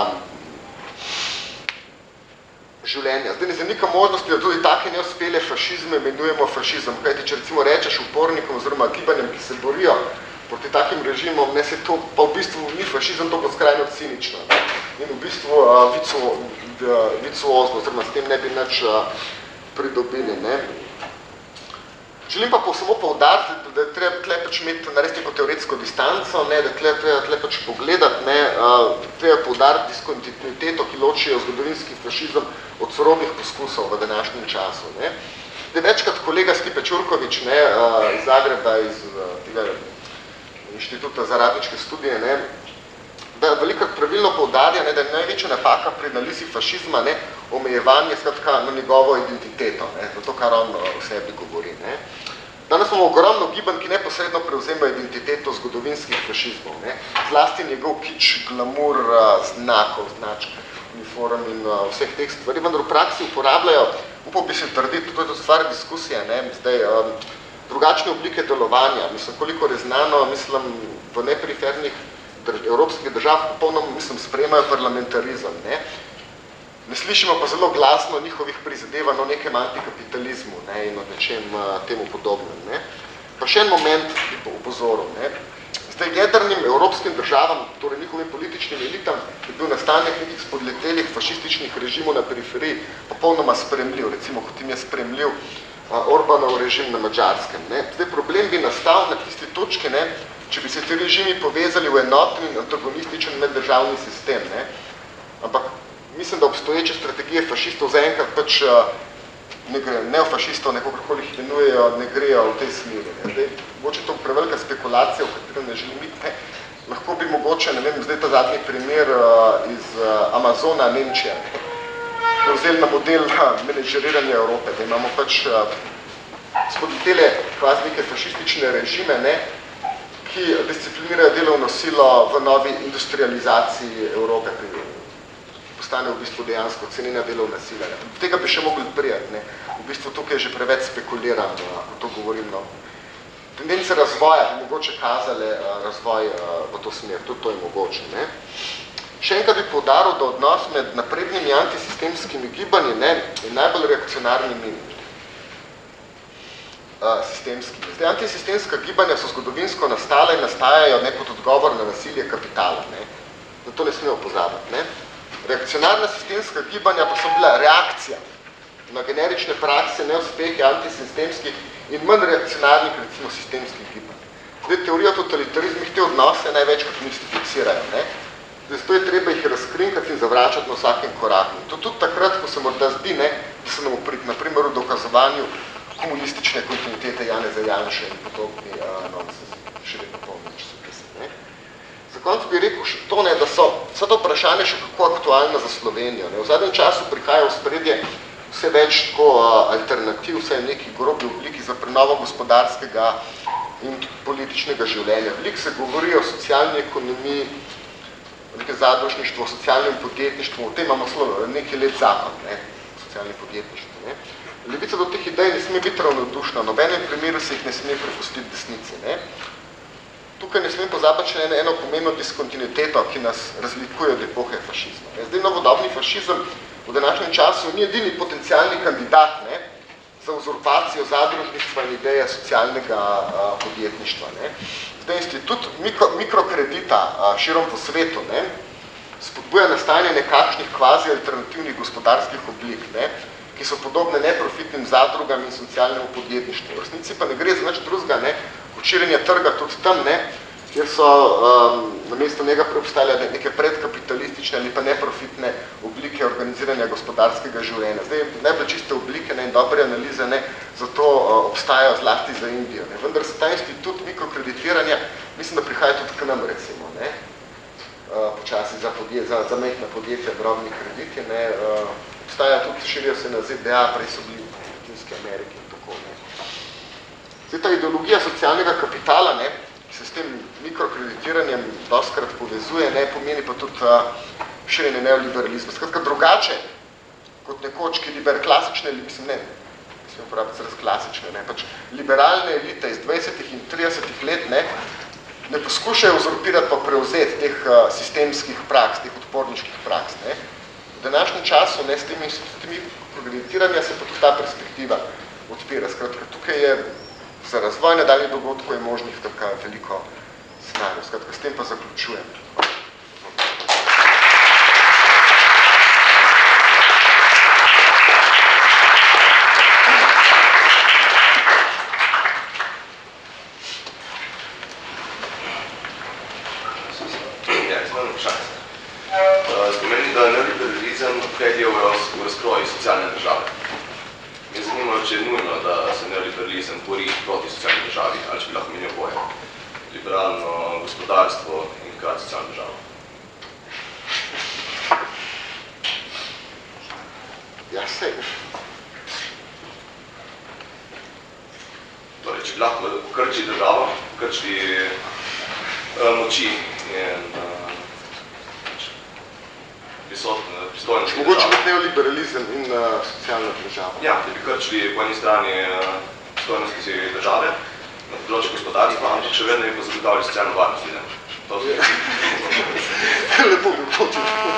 življenja. Zdaj ne zanika možnosti, da tudi take neuspele fašizme imenujemo fašizem. Kajti, če recimo rečeš upornikom oziroma gibanjem, ki se borijo proti takim režimom, ne se to pa v bistvu ni fašizem, to bo skrajno cinično. Ne? In v bistvu vicuozno, oziroma s tem ne bi nič pridobili. Ne? Želim pa samo poudariti, da je treba tle pač imeti narediti neko teoretsko distanco, ne, da treba tle pač pogledati, ne, treba poudariti diskontinuiteto, ki ločijo zgodovinski fašizem od sorodnih poskusov v današnjem času. Ne. Zdaj, večkrat kolega Stipe Čurković, ne, iz Zagreba, iz tega inštituta za radničke studije, ne, da velikokrat pravilno poudarja, ne, da je največja napaka pri analizi fašizma, ne, omejevanje skratka na njegovo identiteto, ne, to, kar on o sebi govori. Ne. Danes imamo ogromno gibanj, ki neposredno prevzemajo identiteto zgodovinskih fašizmov. Ne. Zlasti njegov kič, glamur, znakov, značk, uniform in vseh teh stvari, vendar v praksi uporabljajo, upal bi se trditi, to je to stvar diskusije, ne, zdaj, drugačne oblike delovanja, mislim, koliko je znano, mislim, v neperifernih evropskih držav popolnoma, mislim, sprejemajo parlamentarizem, ne. Ne slišimo pa zelo glasno njihovih prizadevanj o nekem antikapitalizmu, ne, in o nečem temu podobnem, ne. Pa še en moment bi upozoril, ne. Zdaj, jedrnim evropskim državam, torej njihovim političnim elitam, je bil nastanek nekih spodletelih fašističnih režimov na periferiji popolnoma spremljiv, recimo, kot jim je spremljiv Orbanov režim na Madžarskem. Ne. Zdaj, problem bi nastal na tisti točki, ne, če bi se ti režimi povezali v enotni in antagonističen meddržavni sistem. Ne. Ampak mislim, da obstoječe strategije fašistov zaenkrat pač neofašistov, nekogarkoli jih imenujejo, ne grejo v tej smeri. Ne. Zdaj, mogoče to prevelika spekulacija, v katerem ne želim biti, ne. Lahko bi mogoče, ne vem, zdaj ta zadnji primer iz Amazona, Nemčija, vzeli na model menedžeriranja Evrope, da imamo pač spodletele kvazi neke fašistične režime, ne, ki disciplinirajo delovno silo v novi industrializaciji Evrope, postane v bistvu dejansko cenena delovna sila. Ne. Tega bi še mogli prijeti. Ne. V bistvu tukaj že preveč spekuliram, ko to govorim. No. Tendence razvoja bi mogoče kazale razvoj v to smer. Tudi to je mogoče. Ne. Še enkrat bi poudaril, da odnos med naprednimi antisistemskimi gibanji, ne, in najbolj reakcionarnimi sistemskimi. Zdaj, antisistemska gibanja so zgodovinsko nastala in nastajajo ne kot odgovor na nasilje kapitala. Ne. Na to ne smemo pozabiti. Ne. Reakcionarna sistemska gibanja pa so bila reakcija na generične prakse, neuspehe antisistemskih in manj reakcionarnih, recimo, sistemskih gibanj. Zdaj, teorija totalitarizmih te odnose največkrat mistificirajo. Ne. Zdaj, zato je treba jih razkrinkati in zavračati na vsakem koraku. To tudi takrat, ko se morda zdi, ne, da se nam uprit, na primer, v dokazovanju komunistične kontinuitete Janeza Janše in podobni nonsensi, še vedno pomeni časopise. Ne. Za konec bi rekel še to, ne, da so vse to vprašanje še kako aktualno za Slovenijo. Ne. V zadnjem času prihaja v spredje vse več tako alternativ, vse v neki grobi obliki za prenovo gospodarskega in političnega življenja. Veliko se govori o socialni ekonomiji, nekaj zadružništvo, socialnem podjetništvu, o tem imamo nekaj let zakon, ne, socialni podjetništvo. Ne. Levica do teh idej ne sme biti ravnodušna, v nobenem primeru se jih ne sme prepustiti desnici. Ne. Tukaj ne smem pozabiti še eno pomembno diskontinuiteto, ki nas razlikuje od epohe fašizma. Zdaj, novodobni fašizem v današnjem času ni edini potencialni kandidat, ne, za uzurpacijo zadružništva in ideje socialnega podjetništva. Ne. Zdaj, institut mikrokredita širom po svetu, ne, spodbuja nastajanje nekakšnih kvazi alternativnih gospodarskih oblik, ne, ki so podobne neprofitnim zadrugam in socialnemu podjetništvu. V resnici pa ne gre za nič drugega, ne, širjenje trga tudi tam, ne, kjer so namesto njega preobstajale neke predkapitalistične ali pa neprofitne oblike organiziranja gospodarskega življenja. Zdaj, najbolj čiste oblike in dobre analize zato obstajajo zlasti za Indijo. Vendar se ta institut mikrokreditiranja, mislim, da prihaja tudi k nam, recimo, počasi za majhna podjetja, drobni krediti, obstaja tudi, širijo se na ZDA, prej so bili v Latinski Ameriki in tako. Zdaj, ta ideologija socialnega kapitala, ki se s tem mikrokreditiranjem dostkrat povezuje, pomeni pa tudi širjenje neoliberalizma. Skratka, drugače kot nekoč, ki klasične, mislim, smem uporabiti raz klasične, pač liberalne elite iz 20 in 30 let ne poskušajo uzurpirati pa prevzeti teh sistemskih praks, teh odporniških praks. V današnjem času s temi kreditiranja se pa tudi ta perspektiva odpira. Skratka, tukaj je za razvoj nadaljnih dogodkov je možnih veliko scenarijev. Skratka, s tem pa zaključujem. Spomeni, da je neoliberalizem vpelje v razkroj socialne države. Me zanima, če je nujno, da se neoliberalizem bori proti socialni državi, ali če bi lahko menil boje. Liberalno gospodarstvo in kaj socialna država. Ja, sej. Torej, če bi lahko krči državo, krči moči in pristojnosti države. Mogoče biti neoliberalizem in socialna država. Ja, da bi krčili po eni strani pristojnosti države, na področju gospodarstva, ampak še vedno bi pa zagotavljali socialno varnost. Lepo bi poti.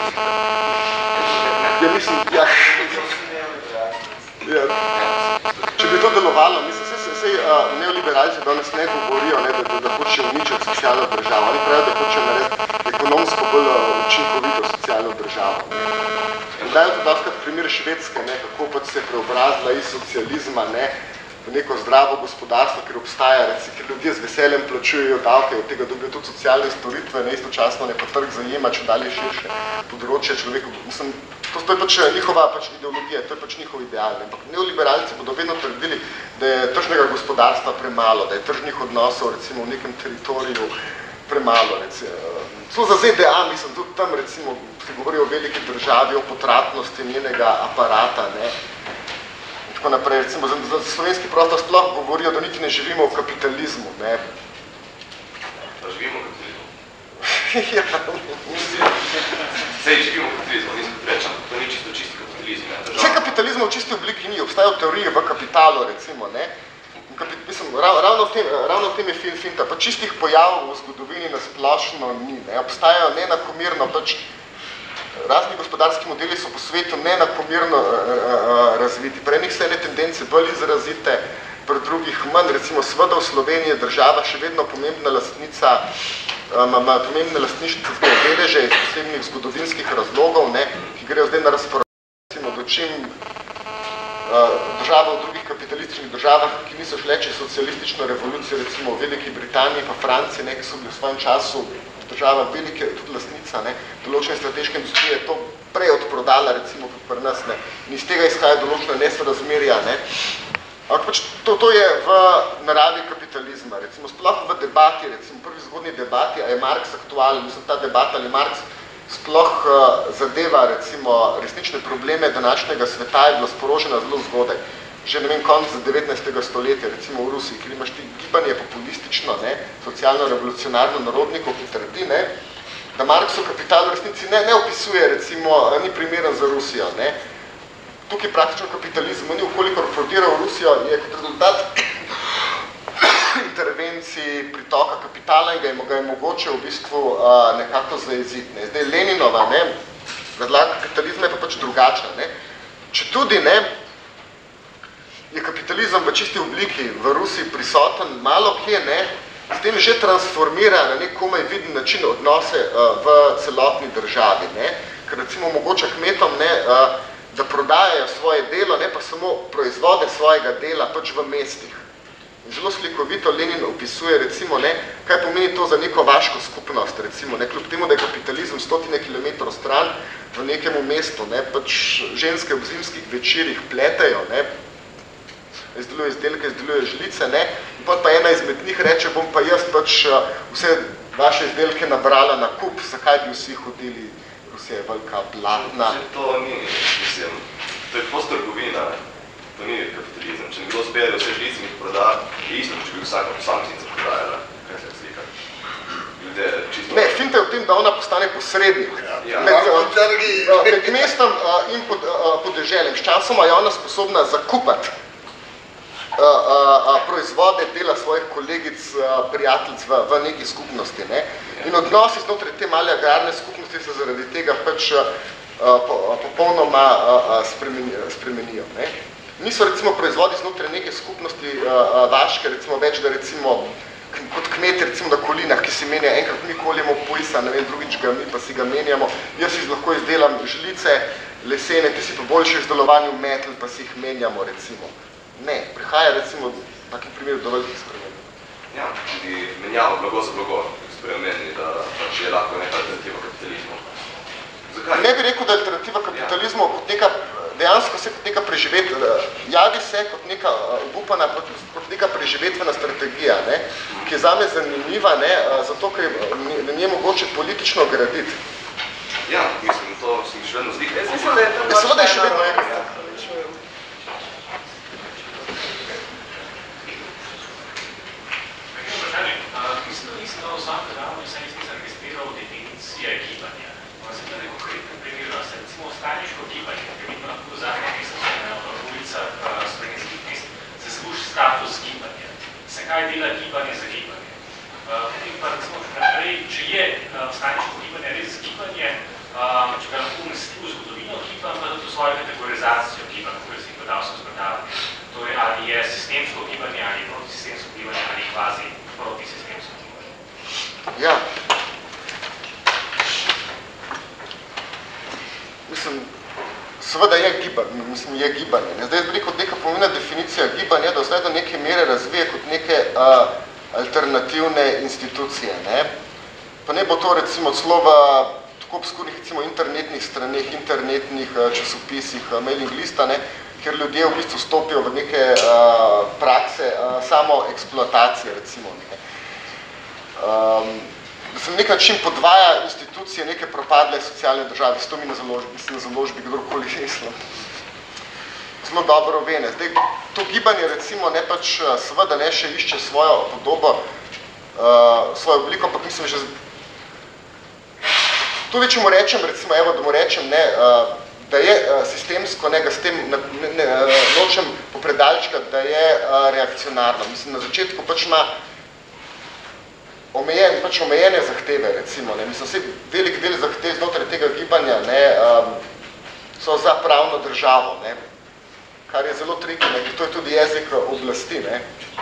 Ja, mislim, če bi to delovalo, mislim, sej neoliberalci danes ne govorijo, da hočejo uničiti socialno državo, ali pravijo, da hočejo narediti ekonomsko bolj učinkovito socialno državo. Dajo to dostakrat primer Švedske, kako pač se je preobrazila iz socializma v neko zdravo gospodarstvo, ker obstaja, ker ljudje z veseljem plačujejo davke, od tega dobijo tudi socialne storitve, istočasno pa trg zajema, če dalje širše področje človekov. Mislim, to je pač njihova ideologija, to je pač njihov ideal. Ampak neoliberalci bodo vedno trdili, da je tržnega gospodarstva premalo, da je tržnih odnosov recimo v nekem teritoriju premalo. Celo za ZDA, mislim, tudi tam recimo se govori o veliki državi, o potratnosti njenega aparata, in tako naprej. Recimo za slovenski prostor sploh govorijo, da niti ne živimo v kapitalizmu. Pa živimo v kapitalizmu? Ja. Sej živimo v kapitalizmu, nisem rečem, to ni čisti kapitalizm. Vse kapitalizma v čisti obliki ni, obstajajo teorije v kapitalu, recimo, Mislim, ravno v tem je finta, pa čistih pojavov v zgodovini nasplošno ni. Obstajajo neenakomerno, pač razni gospodarski modeli so po svetu neenakomerno razviti. Pri enih so ene tendence bolj izrazite, pri drugih manj. Recimo, seveda v Sloveniji je država še vedno pomembna lastnica, pomembne lastnišnice deleže iz posebnih zgodovinskih razlogov, ki grejo zdaj na razporabo, dočim država v drugih kapitalističnih državah, ki niso šle čez socialistično revolucijo, recimo v Veliki Britaniji pa Franciji, ki so bili v svojem času država velike, tudi lastnica, določene strateške industrije, to prej odprodala, recimo kot pri nas, in iz tega izhaja določena nesorazmerja. Ampak pač to je v naravi kapitalizma, recimo sploh v debati, recimo prvi zgodnji debati, a je Marx aktualen, mislim, ta debata ali Marx sploh zadeva recimo resnične probleme današnjega sveta je bila sporožena zelo zgodaj. Že konec 19. stoletja, recimo v Rusiji, kjer imaš ti gibanje populistično, socialno-revolucionarno narodnikov, ki trdi, da Marxov kapital v resnici ne opisuje, recimo, ni primeren za Rusijo. Tukaj praktično kapitalizmu ni, ukolikor prodiral Rusijo, je kot rezultat intervenciji pritoka kapitala in ga je mogoče v bistvu nekako zajeziti. Zdaj Leninova predlaga kapitalizma je pa pač drugačna. Če tudi je kapitalizem v čisti obliki v Rusiji prisoten, malo kje s tem že transformira na nek komaj viden način odnose v celotni državi. Ker recimo omogoča kmetom, da prodajajo svoje delo, pa samo proizvode svojega dela pač v mestih. In zelo slikovito Lenin opisuje, recimo, ne, kaj pomeni to za neko vaško skupnost, recimo, ne, kljub temu, da je kapitalizem 100 kilometrov stran v nekemu mestu, ne, pač ženske ob zimskih večerih pletejo, ne, izdeluje izdelke, izdeluje žlice, ne, in pa ena izmed njih reče, bom pa jaz pač vse vaše izdelke nabrala na kup, zakaj bi vsi hodili, Rusija je velika blatna. To ni, mislim, to je postrgovina, to ni kapitalizem. Če nekdo zbere vse žlice in proda, je isto, če bi vsaka posameznica prodajala. Kaj se slika? Ljudje čisto... Ne, finta je v tem, da ona postane posrednik. Med mestom in podeželjem. Sčasoma je ona sposobna zakupati proizvode dela svojih kolegic, prijateljic v neki skupnosti. Ne? In odnosi znotraj te male agrarne skupnosti se zaradi tega pač popolnoma spremenijo. Ne? Niso recimo proizvodi znotraj neke skupnosti vaške, recimo več, da recimo kot kmeti, recimo da kolinah, ki si menja, enkrat mi koljemo pojsa, ne vem, drugič ga mi pa si ga menjamo, jaz si lahko izdelam žlice lesene, ti si pa boljši izdelovanju metl, pa si jih menjamo, recimo. Ne, prihaja recimo v takim primeru do velikih spremenj. Ja, tudi menjamo blago za blago, spremeni, da pač je lahko neka alternativa kapitalizmu. Zakaj? Ne bi rekel, da je alternativa kapitalizmu kot neka, dejansko se kot neka javi se kot neka obupana, kot neka preživetvena strategija, ne, ki je zame zanimiva, ne, zato, ker je na nje mogoče politično graditi. Ja, mislim, to se mi še vedno zdi. Jaz mislim, da je tam seveda je še vedno enega. Mislim, da nisem dal vsak ravno, saj nisem zaregistriral definicije gibanja. Sem da neko konkretno primerno, se recimo staniško gibanje, ki vidimo lahko v zadnjem mesecu na ulicah slovenskih mest, se služi status gibanja. Se kaj dela gibanje za gibanje? In pa recimo naprej, če je staniško gibanje res gibanje, če ga lahko umesti v zgodovino gibanj, pa tudi v svojo kategorizacijo gibanj, kot si podal sem spredavanje. Torej, ali je sistemsko gibanje, ali protisistemsko gibanje, ali kvazi protisistemsko gibanje. Ja. Mislim, seveda je gibanje. Zdaj je kot neka pomembna definicija gibanja, da vse do neke mere razvije kot neke alternativne institucije. Ne? Pa ne bo to recimo celo v tako obskurnih recimo internetnih straneh, internetnih časopisih, mailing lista, ne? Ker ljudje v bistvu stopijo v neke prakse samo eksploatacije, recimo. Ne? Da se na nek način podvaja institucije neke propadle socialne države, s to mi na založbi kdorkoli resno. Zelo dobro vene. Zdaj, to gibanje recimo ne pač seveda ne še išče svojo podobo, svojo obliko, ampak mislim že... Tudi če mu rečem, recimo, evo, da mu rečem, ne, da je sistemsko, ne, ga s tem nočem popredalčkati, da je reakcionarno. Mislim, na začetku pač ima omejene zahteve, recimo. Ne. Mislim, vse velik del zahtev znotraj tega gibanja ne, so za pravno državo, ne, kar je zelo triki, ne, to je tudi jezik oblasti. Ne.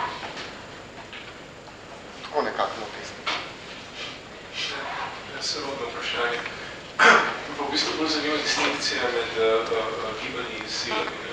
Tako nekako napisno. Se rodno vprašanje. Pa v bistvu bolj zanima distinkcija med gibanji in silami.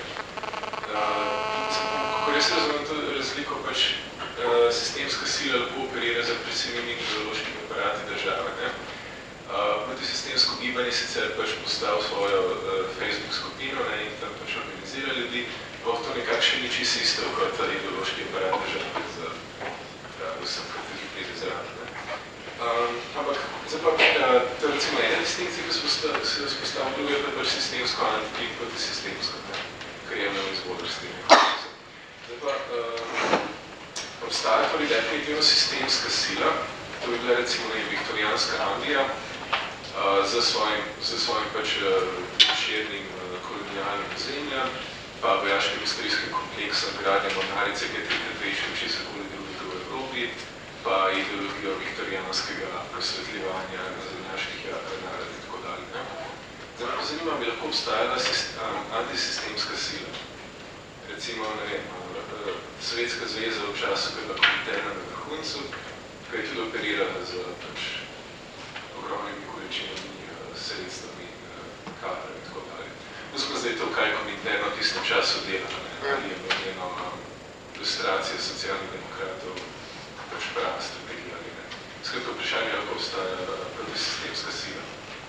Kako jaz razumem to razliko, pač sistemska sila lahko operira za predvsem ideološkimi aparati države. Ne? Protisistemsko gibanje sicer pač postavil svojo Facebook skupino, ne, in tam pač organizira ljudi, pa to nekako še ni čisto isto kot ideološki aparat države za vsem, kar tudi pride zraven. Ampak, to je recimo ena distinkcija, ki se vzpostavlja, druga je pač sistemsko antiklik proti sistemsko, kar je imel izvodrsti. Zdaj pa, obstaja torej definitivno sistemska sila, to je bila recimo viktorijanska Anglija, za svojim pač širnim kolonialnim ozemljem, pa vojaškim istorijskim kompleksom gradnje mornarice, ki je trikrat večji od česarkoli drugega v Evropi, pa ideologijo viktorijanskega prosvetljevanja zemljaških narodov in tako dalje. Zdaj me zanima, bi lahko obstajala antisistemska sila. Recimo, ne vem, Sovjetska zveza v času, ko je bila komuniterna na vrhuncu, ki je tudi operirala z pač ogromnimi količinami sredstev in kadra in tako dalje. Vzko zdaj to, kaj komuniterno v tistem času dela, ali je njeno ilustracija socialnih demokratov pač prava strategija ali ne. Skratka, vprašanje je, lahko obstaja protisistemska sila.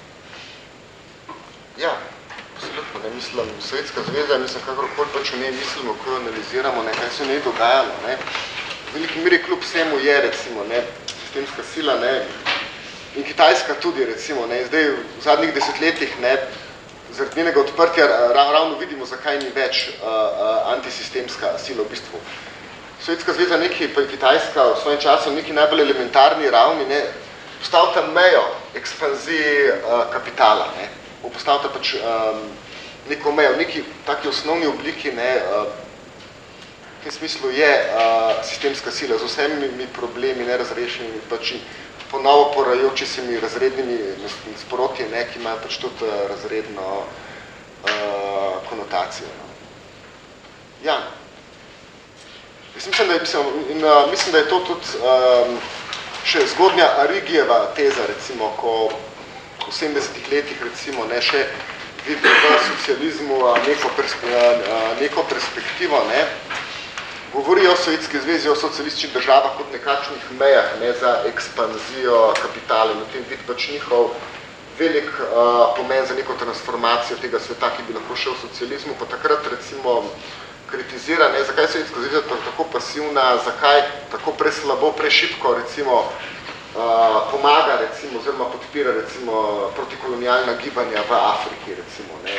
Ja, absolutno, ne mislim, Sovjetska zveza, mislim, kakorkoli pač v njej mislimo, ko jo analiziramo, ne, kaj se v njej dogajalo, ne. V veliki meri kljub vsemu je, recimo, ne, sistemska sila, ne, in Kitajska tudi, recimo, ne, zdaj v zadnjih desetletjih, ne, zaradi njenega odprtja ravno vidimo, zakaj ni več antisistemska sila v bistvu. Sovjetska zveza nekaj, pa Kitajska v svojem času neki najbolj elementarni ravni, ne, postavita mejo ekspanziji kapitala, ne, postavita pač neko mejo, v neki taki osnovni obliki, ne, v tem smislu je sistemska sila z vsemi problemi, nerazrešenimi, pač ponovo porajoči se mi razrednimi nasprotji, ne, ki imajo pač tudi razredno konotacijo. Ja. Jaz mislim, da je to tudi še zgodnja Arigijeva teza, recimo, ko v 70-ih letih, recimo, ne, še vidi v socializmu neko perspektivo, ne, govori o Sovjetski zvezi, o socialističnih državah kot nekakšnih mejah, ne, za ekspanzijo kapitala in v tem vidi pač njihov velik pomen za neko transformacijo tega sveta, ki bi lahko šel v socializmu, pa takrat, recimo, kritizira, ne, zakaj Sovjetska zveza tako pasivna, zakaj tako preslabo, prešibko, recimo, pomaga, recimo, oziroma podpira, recimo, protikolonialna gibanja v Afriki, recimo, ne.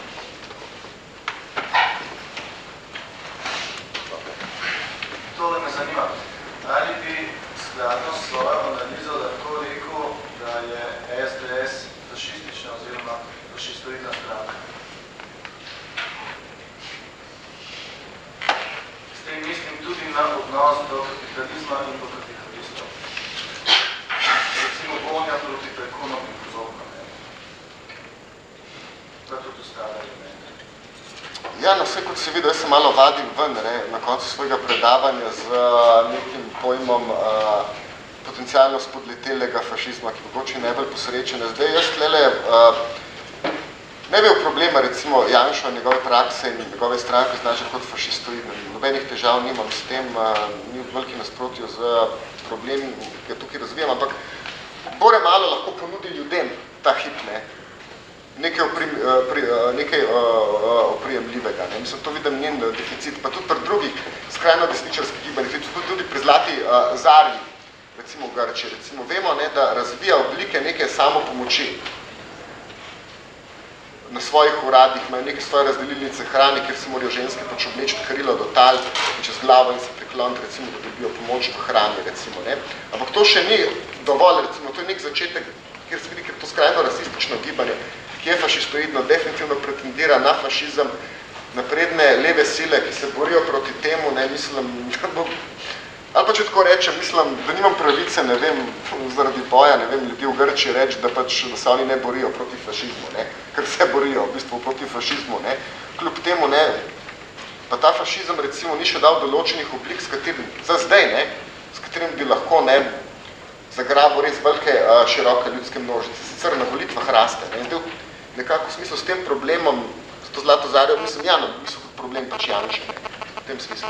Tole me zanima. Ali bi skladno s svojo analizo lahko rekel, da je SDS fašistična oziroma fašistoidna stranka? S tem mislim tudi na odnos do kapitalizma in do kapitalistov. Recimo gonja proti tajkunom in podobno. To je tudi ostale elemente. Ja, no vse, kot se vidi, jaz se malo vadim ven, ne, na koncu svojega predavanja z nekim pojmom potencialno spodletelega fašizma, ki mogoče najbolj posrečen. Zdaj, jaz tlele ne bi bil problema, recimo, Janšo, njegove prakse in njegove stranke značiti kot fašistoidne. Nobenih težav nimam s tem, ni v veliki nasprotju z problemom, ki ga tukaj razvijam, ampak bore malo lahko ponudi ljudem ta hip, ne, nekaj oprijemljivega. Ne. Mislim, to vidim njen deficit, pa tudi pri drugih skrajno desničarskih gibanjih, tudi pri zlati Zarji, recimo v Grčiji, recimo, vemo, ne, da razvija oblike neke samopomoči. Na svojih uradih imajo neke svoje razdelilnice hrane, kjer se morajo ženske pač obleči krilo do tal, čez glavo in se prikloniti, recimo, da dobijo pomoč v hrani, recimo, ne. Ampak to še ni dovolj, recimo, to je nek začetek, kjer se vidi, ker to skrajno rasistično gibanje, ki je fašistoidno, definitivno pretendira na fašizem, napredne leve sile, ki se borijo proti temu, ne, mislim, ali pa če tako rečem, mislim, da nimam pravice, ne vem, zaradi boja, ne vem, ljudi v Grčiji reči, da pač, da se oni ne borijo proti fašizmu, ne, ker se borijo v bistvu proti fašizmu, ne, kljub temu, ne, pa ta fašizem, recimo, ni še dal določenih oblik, s katerim, za zdaj, ne, s katerim bi lahko, ne, zagrabil res velike, široke ljudske množice, sicer na volitvah raste, ne, zdaj, nekako v smislu s tem problemom, s to zlato Zarjo, mislim, ja, no, v bistvu problem pač Janše, ne, v tem smislu.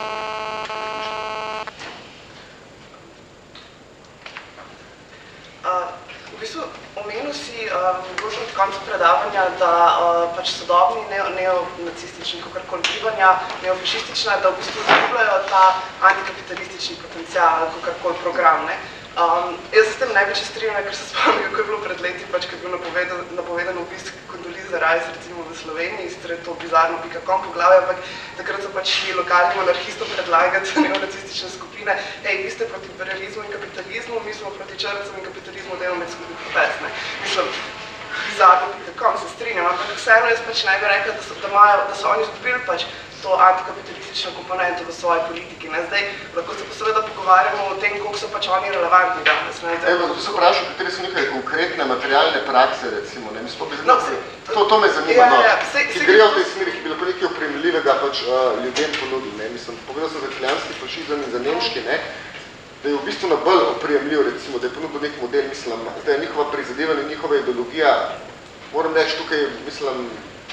V bistvu, omenil si mogoče od konca predavanja, da pač sodobni neonacistični kakorkoli gibanja, neofašistična, da v bistvu zgubljajo ta antikapitalistični potencial, kakorkoli program, ne. Jaz se s tem največje strinjam, ker se spomnim, kako je bilo pred leti, pač, ko je bil napovedan obisk Condoleezza Rice, recimo v Sloveniji, sicer to bizarno.com poglavje, ampak takrat so pač šli lokalnim monarhistom predlagati neonacistične skupine, vi ste proti imperializmu in kapitalizmu, mi smo proti črncem in kapitalizmu, dajmo med skupni protest, ne. Mislim, bizarno.com se strinjam, ampak vseeno jaz pač naj bi rekla, da so oni izgubili pač to antikapitalistično komponento v svoji politiki, ne. Zdaj, lahko se pa seveda pogovarjamo o tem, koliko so pač oni relevantni danes, ne. Zato se vprašam, katere so nekaj konkretne materialne prakse, recimo, ne, mi to me zanima, no, ki grejo v tej smeri, ki bi lahko nekaj opremljivega pač ljudem ponudil, ne, mislim, povedal sem za italijanski fašizem in za nemški, ne, da je v bistvu na bolj oprijemljiv, recimo, da je ponudil nek model, mislim, da je njihova prizadevanja, njihova ideologija, moram reči tukaj, mislim,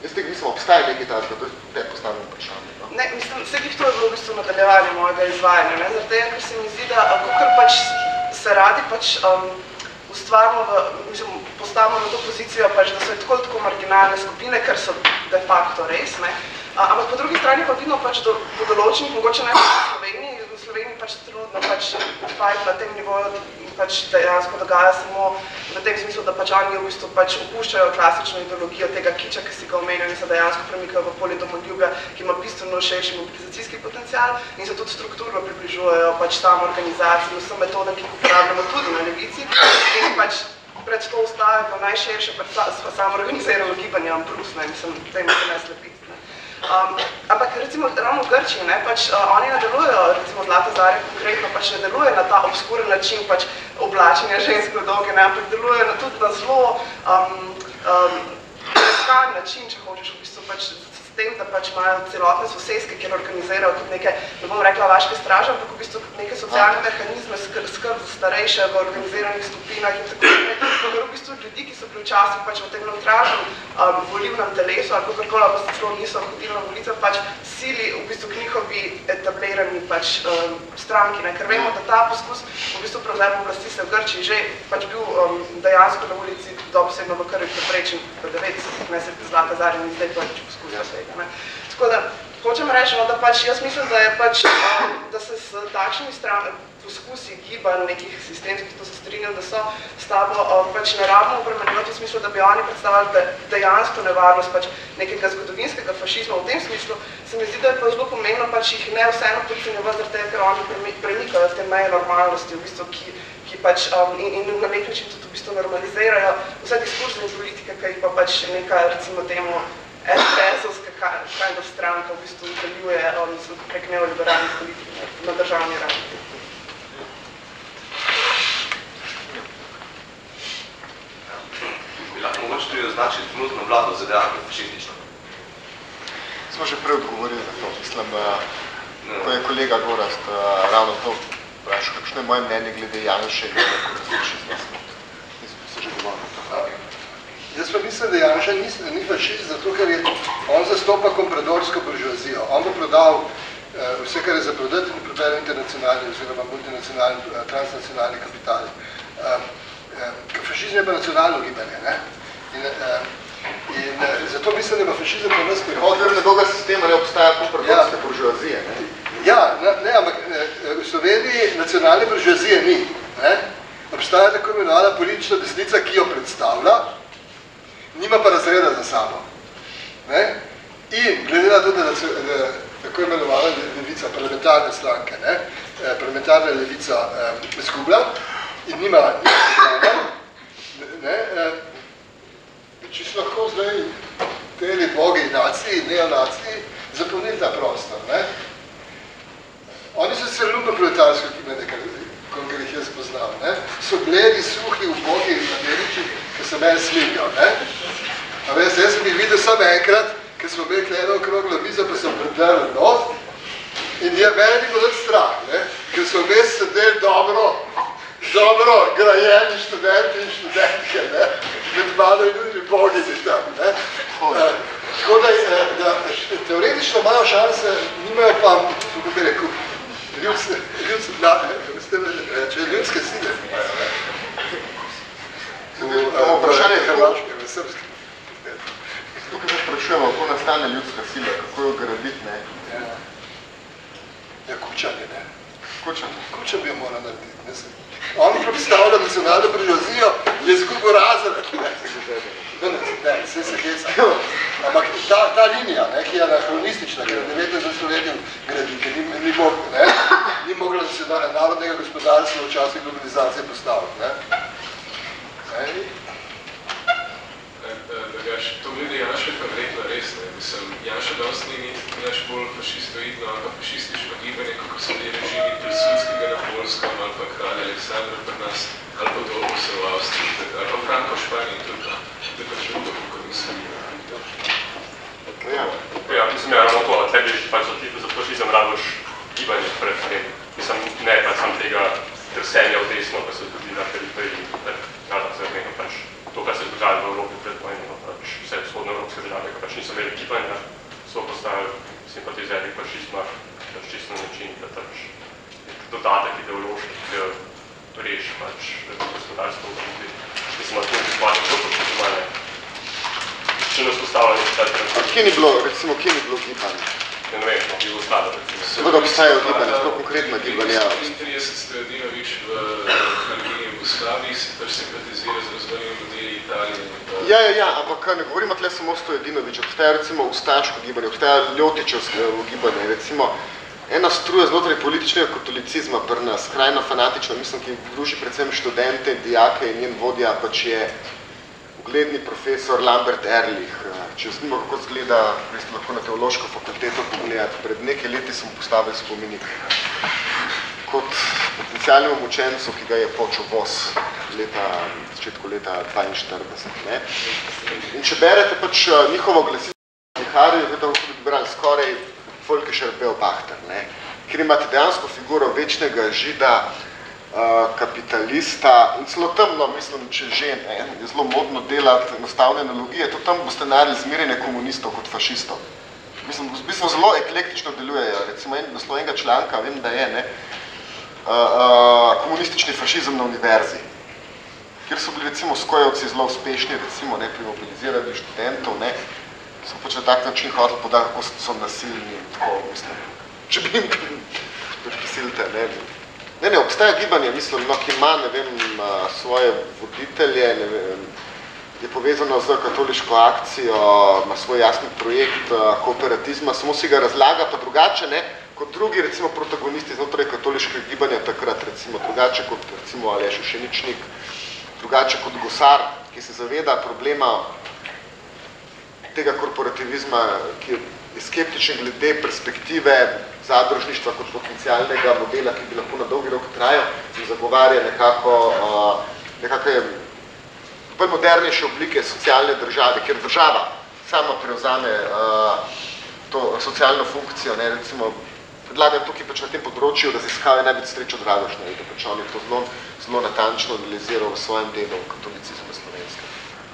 Jaz tega mislim, obstaja nekaj takega, to je te postavljeno vprašanje. No? Ne, mislim, vse to je bilo v bistvu nadaljevanje mojega izvajanja, ne? Zaradi tega, ker se mi zdi, da kakor pač se radi pač ustvarimo, postavimo na to pozicijo, pač, da so tako marginalne skupine, ker so de facto res, ne? Ampak po drugi strani pa vidno pač do določenih, mogoče ne v Sloveniji pač trenutno pač fajt na tem nivoju pač dejansko dogaja samo v tem smislu, da pač oni v bistvu pač opuščajo klasično ideologijo tega kiča, ki si ga omenil in se dejansko premikajo v polje domoljubja, ki ima bistveno širši mobilizacijski potencial in se tudi strukturno približujejo pač samo organizaciji in vsem metodam, ki jih uporabljamo tudi na levici in pač pred to ostajajo najširše samo organizirano gibanje Ambrus, ne, mislim, da se ne slepiti. Ampak recimo ravno v Grčiji, ne, pač oni ne delujejo, recimo Zlata Zarja konkretno, pač ne deluje na ta obskuren način pač oblačenja žensk v dolge, ne, ampak delujejo tudi na zelo raskan način, če hočeš v bistvu pač s tem, da pač imajo celotne soseske, kjer organizirajo tudi neke, ne bom rekla vaške straže, ampak v bistvu neke socialne mehanizme, skrb za starejše v organiziranih skupinah in tako naprej, ker v bistvu ljudi, ki so bili včasih pač v tem neutralnem volilnem telesu ali kakorkoli, pa celo niso hodili na volitve, pač sili v bistvu k njihovi etablirani pač stranki, ne? Ker vemo, da ta poskus v bistvu prevzem oblasti se v Grčiji že pač bil dejansko na ulici dobesedno v krvi preprečen v 90-ih, ne se Zlata Zarja in zdaj prvič poskusa tega, ne? Tako da hočem reči, no, da pač jaz mislim, da je pač, da se s takšnimi poskusi gibanj nekih sistemskih, to se strinjam, da so s tabo pač ne rabimo obremenjevati v smislu, da bi oni predstavljali dejansko nevarnost pač nekega zgodovinskega fašizma. V tem smislu se mi zdi, da je pa zelo pomembno pač jih ne vseeno podcenjevati, zaradi tega, ker oni premikajo te meje normalnosti, v bistvu, ki pač in na nek način tudi v bistvu normalizirajo vse diskurze in politike, ki jih pa pač neka, recimo temu, SDS-ovska kind of stranka v bistvu upeljuje prek neoliberalnih politik na državni ravni. Bi lahko mogoče tudi označiti trenutno vlado ZDA kot fašistično? Smo že prej odgovorili na to, mislim, ko je kolega Gorast ravno to vprašal, kakšno je moje mnenje glede Janšega kot fašizma. Nismo se že govorili. Jaz pa mislim, da Janša ni fašist, zato ker on zastopa kompradorsko buržoazijo. On bo prodal vse, kar je za prodati in prodal internacionalni oziroma multinacionalni, transnacionalni kapital. Fašizm je pa nacionalno gibanje, ne? In zato mislim, da bo fašizem po nas prihodil. Ker nekoga sistema ne obstaja kompradorske buržoazije, ne? Ja, ne, ampak v Sloveniji nacionalne buržoazije ni, ne? Obstaja tako imenovana politična desnica, ki jo predstavlja, nima pa razreda za sabo. Ne? In glede na to, da tako imenovana levica, parlamentarne stranke, ne? Parlamentarna levica izgublja in nima ne? Če so lahko zdaj teli bogi naciji, neonaciji, zapolnili ta prostor. Ne? Oni so se lumpa proletarsko kibene, kolikor jih jaz poznam. Ne? So bledi, suhi, ubogi Američi, ki se meni smigajo. A veš, jaz sem jih videl samo enkrat, ker smo imeli eno okroglo mizo, pa sem predrl not in je meni ni bilo strah, ne? Ker so vmes sedeli dobro grajeni študenti in študentke, ne? Med mano in tudi bogini tam. Ne? Tako da teoretično imajo šanse, nimajo pa, kako bi rekel, ljudske sile. Vprašanje je Hrvaške, v Srpske. Tukaj se sprašujemo, kako nastane ljudska sila, kako jo graditi, ne? Ja, Kučan je, ne? Kučan bi jo moral narediti, mislim. On predstavlja nacionalno buržoazijo, je izgubil razred. Ne, vse se heca. Ampak ta linija, ne, ki je anahronistična, ki je 19. stoletju gradi, ki ni mogla narodnega gospodarstva v času globalizacije postaviti. To glede Janša pa verjetno res, ne. Mislim, Janša dosti ni naš bolj fašistoidno ali pa fašistično gibanje, kako so bili režimi Pilsudskega na Poljskem ali pa kralj Aleksandra pri nas, ali pa dolgo se v Avstriji, ali pa Franko v Španiji, to je pač drugo, kako mislim. Ja, mislim, ravno to, tle bi pač za fašizem radoš gibanje pred tem. Mislim, ne pač sam tega trsenja v desno, pa se zgodi na periferiji, pač to, kar se je dogajalo v Evropi pred vojno, pač vse vzhodnoevropske države, pač niso imeli gibanja, so postali simpatizerji fašizma, čisto način, da pač dodatek ideološki, ki reši pač gospodarstvo v Evropi. Mislim, da tudi stvarno to počutimane. Če ne vzpostavljali ta trenutek. Kje ni bilo gibanja? Ne vem, bilo ostalo, recimo. Seveda obstajajo gibanja, zelo konkretno gibanja. 33 Stojadinovič v Kraljevini Jugoslaviji se pač simpatizira z razvojnimi modeli Italije. Ja, ampak ne govorimo tle samo o Stojadinovič, obstaja recimo ustaško gibanje, obstaja Ljotičevsko gibanje, recimo ena struja znotraj političnega katolicizma pri nas, skrajno fanatično, mislim, ki druži predvsem študente, dijake in njen vodja, pač je ugledni profesor Lambert Ehrlich. Če znimo, kako zgleda, veste, lahko na teološko fakulteto pogledati. Pred nekaj leti sem postavil spomenik kot potencialnemu učencu, ki ga je počel voz začetku leta 42. Ne? In če berete pač njihovo glasilo Harju, je to brali skoraj Volkischer Beobachter, ne? Kjer imate dejansko figuro večnega žida, kapitalista in celo temno, mislim, če že je zelo modno delati enostavne analogije, to tam boste naredili zmerjene komunistov kot fašistov. Mislim, v bistvu zelo eklektično delujejo. Recimo naslov enega članka, vem, da je, komunistični fašizem na univerzi, kjer so bili recimo skojevci zelo uspešni, recimo pri mobiliziranju študentov, so pač na tak način hoteli podati, kako so nasilni, tako, mislim, če bi jim prisilite, Ne, obstaja gibanje, mislim, ki ima, svoje voditelje, je povezano z katoliško akcijo, ima svoj jasni projekt kooperatizma, samo si ga razlaga, pa drugače, kot drugi, recimo, protagonisti znotraj katoliškega gibanja takrat, recimo, drugače kot, recimo, Aleš Ušeničnik, drugače kot Gosar, ki se zaveda problema tega korporativizma, ki je skeptičen glede perspektive zadružništva kot potencialnega modela, ki bi lahko na dolgi rok trajal in zagovarja nekakve bolj modernejše oblike socialne države, kjer država sama prevzame to socialno funkcijo, recimo predlagam tukaj pač na tem področju raziskave največ Srečo Dragošna, da pač on je to zelo natančno analiziral v svojem delu katolicizma slovenskem.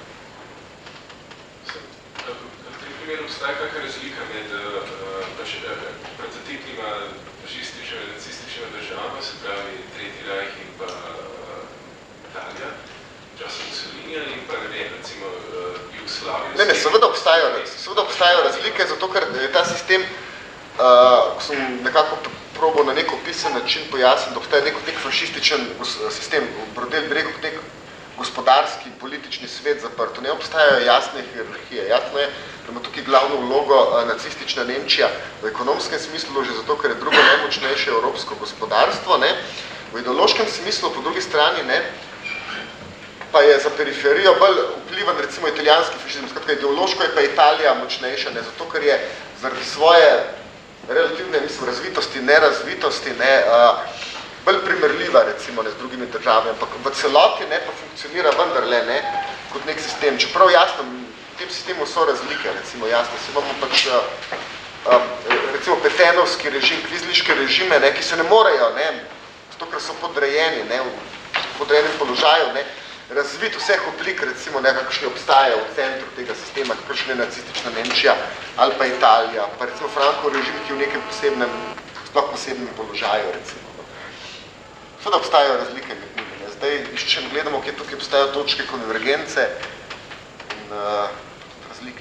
V tem primeru obstaja kakšna razlika med prototipnima fašističnima in nacističnima državama, se pravi Tretji rajh in pa Italija, časa Mussolinija in pa, ne vem, recimo Jugoslavijo. Ne, seveda obstajajo razlike, zato ker je ta sistem, ko sem nekako probal na nek opisen način pojasniti, da obstaja nek fašističen sistem, brodel bi rekel nek gospodarski in politični svet zaprto. Ne obstajajo jasne hierarhije. Jasno je, da ima tukaj glavno vlogo nacistična Nemčija v ekonomskem smislu, že zato, ker je drugo najmočnejše evropsko gospodarstvo. V ideološkem smislu, po drugi strani, pa je za periferijo bolj vplivan recimo italijanski fašizem. Skratka, ideološko je pa Italija močnejša, zato ker je zaradi svoje relativne, razvitosti, nerazvitosti, bolj primerljiva, recimo, z drugimi državami, ampak v celoti pa funkcionira vendarle kot nek sistem. Čeprav jasno, v tem sistemu so razlike, recimo, jasno, se imamo pač recimo petenovski režim, kvizliške režime, ki se ne morejo, zato ker so podrejeni, v podrejenem položaju, razvit vseh oblik, recimo, kakšni obstajajo v centru tega sistema, kakšne je nacistična Nemčija ali pa Italija, pa recimo Franco režim, ki v nekem posebnem položaju, recimo. Seveda obstajajo razlike med njimi. Zdaj, če gledamo, kje tukaj obstajajo točke konvergence in razlike.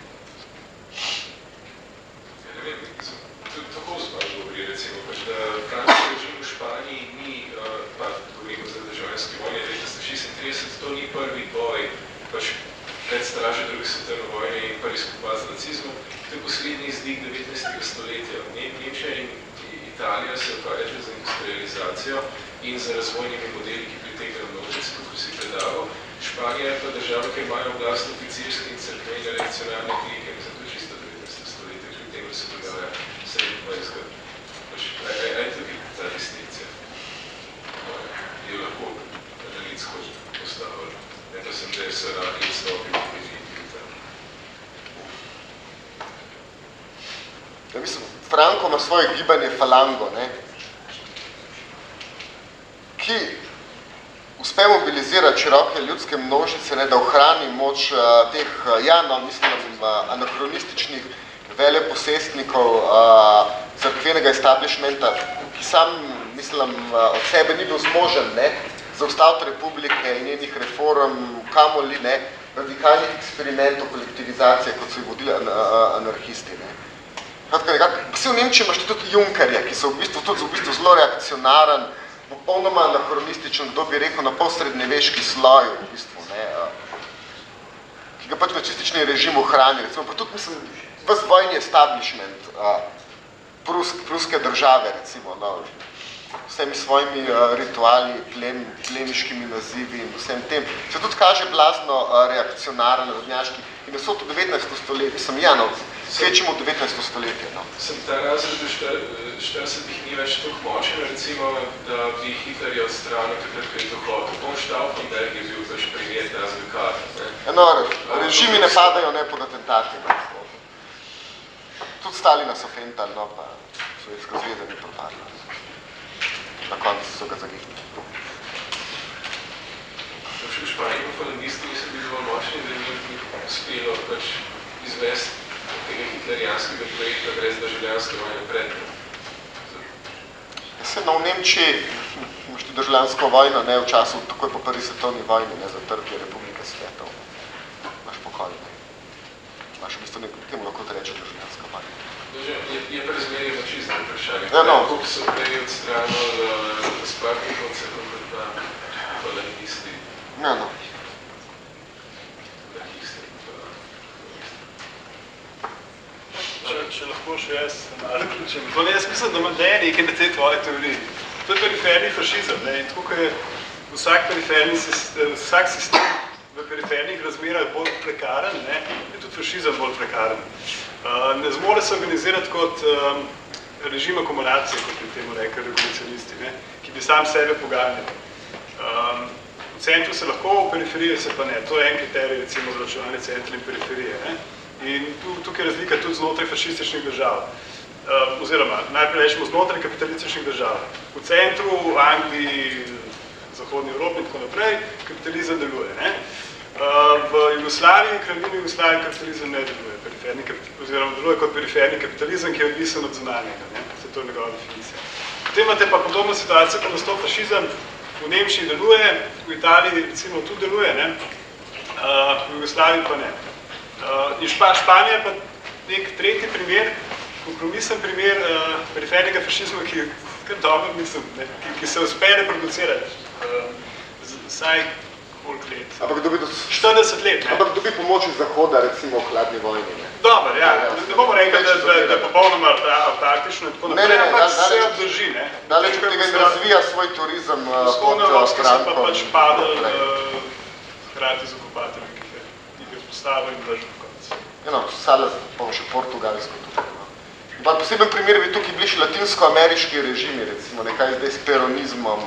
Ne vem, tako smo govori, recimo, da francoski režim v Španiji ni, pa govorimo za državljanski vojni, leta 1936, to ni prvi boj, pač pred straže druge svetovne vojne in prvi spopad z nacizmom, to je poslednji izdik 19. stoletja. Nemčija in Italija se ukvarja za industrializacijo in za razvojnimi modeli, ki pritegajo množice, kot si predaval. Španija je pa država, ki imajo oblast oficirske in cerkvene reakcionalne klike, mislim, to je čisto 19. stoletje, kljub temu, da se dogaja srednji 20. Aj tukaj ta distinkcija. Je lahko analitsko postavljeno. Ne pa sem, da je se radi odstopil v krizi. Ja, mislim, Franco ima svoje gibanje Falango, ki uspe mobilizirati široke ljudske množice, ne, da ohrani moč teh, anahronističnih veleposestnikov cerkvenega establishmenta, ki sam, mislim, od sebe ni bil zmožen, ne, zaustaviti republike in njenih reform, kamoli, ne, radikalnih eksperimentov kolektivizacije, kot so jih vodili anarhisti, ne. Vsi v Nemčiji imaš tudi Junckerje, ki so v bistvu zelo reakcionaren, popolnoma anahronističen, kdo bi rekel, na pol srednjeveški sloj, v bistvu, ne, ki ga pač nacistični režim ohrani. Recimo, pa tudi, mislim, ves vojni establishment pruske države, recimo, no, vsemi svojimi rituali, plemiškimi nazivi in vsem tem, se tudi kaže blazno reakcionaren, rodnjaški in so to 19. stoletje, svečimo 19. stoletje. No. Sem ta razred v 40-ih ni več toliko močen, recimo, da bi Hitlerja odstranil takrat, ko je to hotel. Von Stauffenberg je bil pač primer tazve karte. No, režimi ne padajo ne pod atentati. Tudi Stalina so fentali, no, pa Sovjetska zveza ni propadla. Na koncu so ga zagihnili. V Španiji pa falangisti niso bili dovolj močni, da ni uspelo pač izvesti tega hitlerijanskega projekta brez državljanske vojne pred. No, v Nemčiji imaš ti državljansko vojno, ne, v času takoj po prvi svetovni vojni, ne, za trpje Republike Svetov. Imaš pokoj, ne. Imaš v bistvu temu lahko te reče državljanska vojna. Je pa razmerje mačizno vprašanje. Ja, no. Kako so prej odstranili Spartakovce, kot pa falangisti. Ja, no. Če lahko še jaz malo vključim. Jaz mislim, da je nekaj na tej tvoji teoriji. To je periferni fašizem. Ne? In tako, ko je vsak sistem v perifernih razmerah bolj prekaren, ne? Je tudi fašizem bolj prekaren. Ne zmore se organizirati kot režim akumulacije, kot bi temu rekli revolucionisti, ne? Ki bi sam sebe poganjali. V centru se lahko, v periferiji se pa ne. To je en kriterij, recimo, za ločevanje centra in periferije. Ne? In tukaj je razlika tudi znotraj fašističnih držav. Oziroma, najprej rečemo znotraj kapitalističnih držav. V centru, v Angliji, Zahodni Evropi in tako naprej, kapitalizem deluje. Ne? V Jugoslaviji, kraljevini Jugoslaviji kapitalizem ne deluje. Oziroma, deluje kot periferni kapitalizem, ki je odvisen od zunanjega. Ne? To je njegova definicija. Potem imate pa podobno situacijo, ko nastop fašizem v Nemčiji deluje, v Italiji recimo tudi deluje, ne? V Jugoslaviji pa ne. In Španija je pa nek tretji primer, kompromisen primer perifernega fašizma, ki kar dobro, mislim, ne, ki se uspe reproducirati. Vsaj koliko let? 40 let, ne? Ampak dobi pomoč iz Zahoda, recimo v hladni vojni, ne? Dobro, ja. Ne bomo rekli, da je popolnoma autartično in tako naprej, ampak se obdrži, ne? Daleč od tega in razvija svoj turizem pod Evropska so pa pač padali hkrati z okupatorjem, ki je postavil in držal v konec. No, Salaz, pa še Portugalsko tukaj. No. Poseben primer bi tukaj bili še latinsko-ameriški režimi, recimo, nekaj zdaj s peronizmom.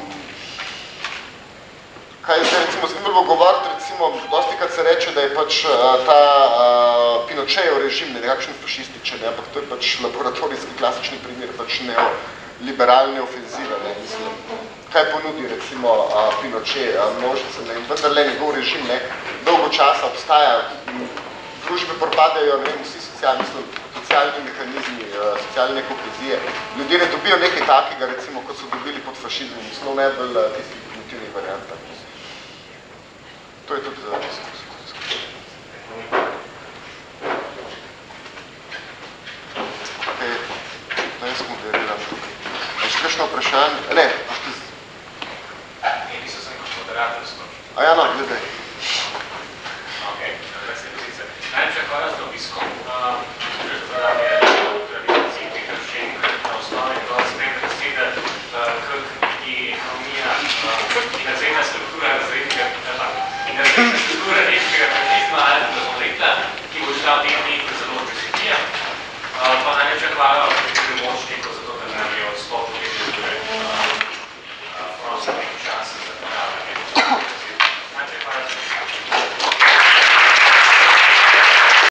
Kaj je zdaj, recimo, zanimivo govoriti, recimo, dostikrat se reče, da je pač ta Pinochejev režim, nekakšen fašističen, ampak to je pač laboratorijski klasični primer, pač neoliberalne ofenzive, ne, mislim. Kaj ponudi, recimo, Pinochet, množice, ne, in vendarle njegov režim, ne, dolgo časa obstaja, družbe propadajo, ne vem, vsi socialni mehanizmi, socialne kohezije. Ljudje ne dobijo nekaj takega, recimo, kot so dobili pod fašizmom, zelo najbolj tistih primitivnih variantah. To je tudi za okay. Da jaz moderiram tukaj. A še kakšno vprašanje? Ne, Niso sem kot moderator skoč. A ja, no, gledaj. Najlepša hvala za obiskom. Je tradicij teh rešenj, na osnovi tega spremne besede, ki ekonomija in nazemna struktura nemškega fašizma ali razmolitla, ki bo šla v tem dni zelo desetija. Pa najlepša hvala